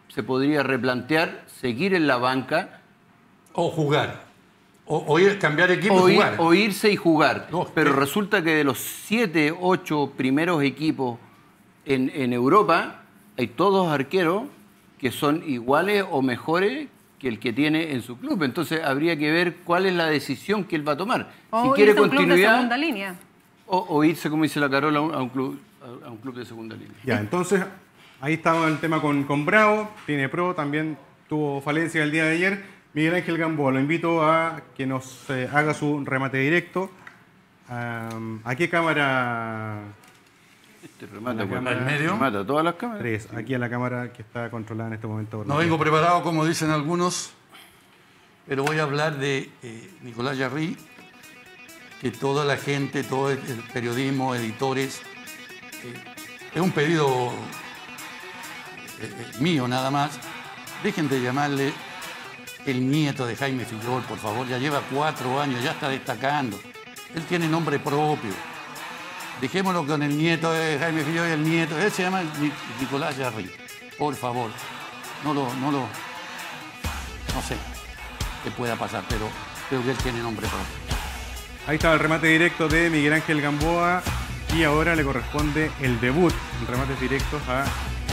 se podría replantear seguir en la banca. O jugar. O, o ir, cambiar equipo o y ir, jugar. O irse y jugar. No, Pero ¿qué? resulta que de los siete, ocho primeros equipos en, en Europa, hay todos arqueros que son iguales o mejores que el que tiene en su club. Entonces habría que ver cuál es la decisión que él va a tomar. O si quiere irse a un club de continuidad segunda línea. o, o irse, como dice la Carola, a un, a un club, a, a un club de segunda línea. Ya, entonces ahí estaba el tema con, con Bravo, tiene pro, también tuvo falencia el día de ayer. Miguel Ángel Gamboa, lo invito a que nos eh, haga su remate directo. Um, ¿A qué cámara? Este remata, La por- cámara- ¿Al medio? remata todas las cámaras. Tres, aquí a la cámara que está controlada en este momento. por No la- vengo preparado, como dicen algunos, pero voy a hablar de eh, Nicolás Yarrí, que toda la gente, todo el periodismo, editores, eh, es un pedido eh, eh, mío nada más, dejen de llamarle el nieto de Jaime Fillol, por favor, ya lleva cuatro años, ya está destacando. Él tiene nombre propio. Dejémoslo con el nieto de Jaime Fillol y el nieto. Él se llama Ni- Nicolás Yarrí. Por favor, no lo, no lo, no sé qué pueda pasar, pero creo que él tiene nombre propio. Ahí estaba el remate directo de Miguel Ángel Gamboa y ahora le corresponde el debut en remates directos a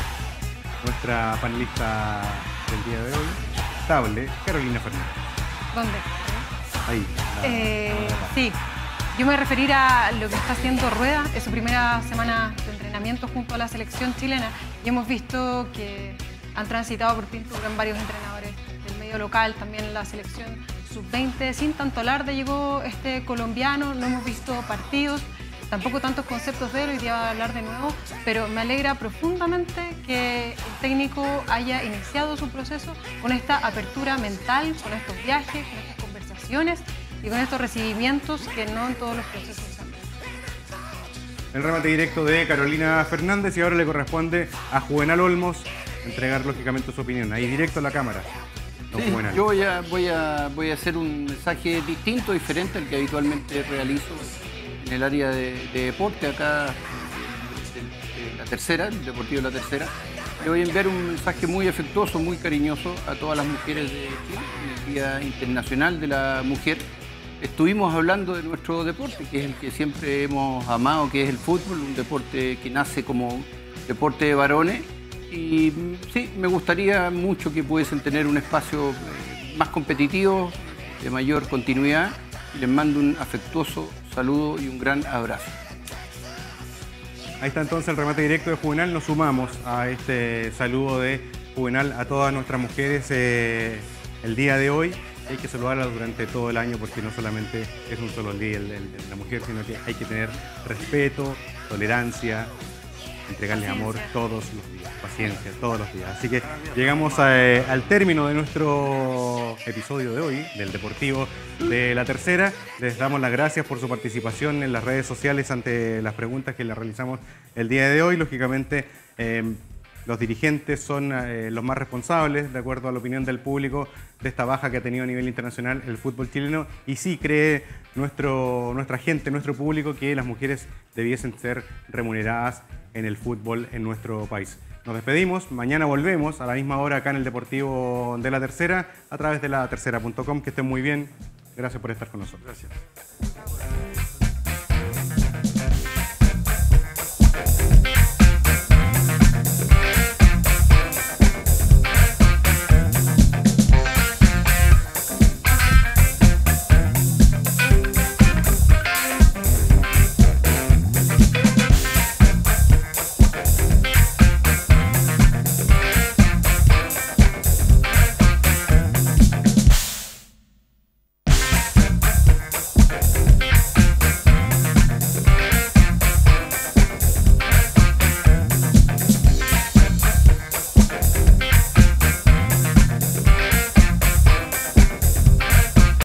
nuestra panelista del día de hoy, estable, Carolina Fernández. ¿Dónde? Ahí. la- Eh, la- la- sí, yo me referir a lo que está haciendo Rueda en su primera semana de entrenamiento junto a la selección chilena. Y hemos visto que han transitado por pintura en varios entrenadores del medio local, también la selección sub veinte. Sin tanto alarde llegó este colombiano, no hemos visto partidos, tampoco tantos conceptos de él, hoy día va a hablar de nuevo, pero me alegra profundamente que el técnico haya iniciado su proceso con esta apertura mental, con estos viajes, con estas conversaciones y con estos recibimientos que no en todos los procesos se dan. El remate directo de Carolina Fernández y ahora le corresponde a Juvenal Olmos entregar lógicamente su opinión. Ahí directo a la cámara. Don Sí, Juvenal. yo voy a, voy, a, voy a hacer un mensaje distinto, diferente al que habitualmente realizo en el área de, de deporte, acá en, en la tercera, el Deportivo de la Tercera. Le voy a enviar un mensaje muy afectuoso, muy cariñoso a todas las mujeres de Chile, en el Día Internacional de la Mujer. Estuvimos hablando de nuestro deporte, que es el que siempre hemos amado, que es el fútbol, un deporte que nace como deporte de varones. Y sí, me gustaría mucho que pudiesen tener un espacio eh, más competitivo, de mayor continuidad. Y les mando un afectuoso saludo y un gran abrazo. Ahí está entonces el remate directo de Juvenal. Nos sumamos a este saludo de Juvenal a todas nuestras mujeres eh, el día de hoy. Hay que saludarlas durante todo el año porque no solamente es un solo día el, el de la mujer, sino que hay que tener respeto, tolerancia, entregarles amor todos los días, paciencia todos los días. Así que llegamos a, eh, al término de nuestro episodio de hoy, del Deportivo de la Tercera. Les damos las gracias por su participación en las redes sociales ante las preguntas que les realizamos el día de hoy. Lógicamente, eh, los dirigentes son eh, los más responsables, de acuerdo a la opinión del público, de esta baja que ha tenido a nivel internacional el fútbol chileno. Y sí cree nuestro, nuestra gente, nuestro público, que las mujeres debiesen ser remuneradas en el fútbol en nuestro país. Nos despedimos, mañana volvemos a la misma hora acá en el Deportivo de la Tercera, a través de la tercera punto com. Que estén muy bien, gracias por estar con nosotros. Gracias.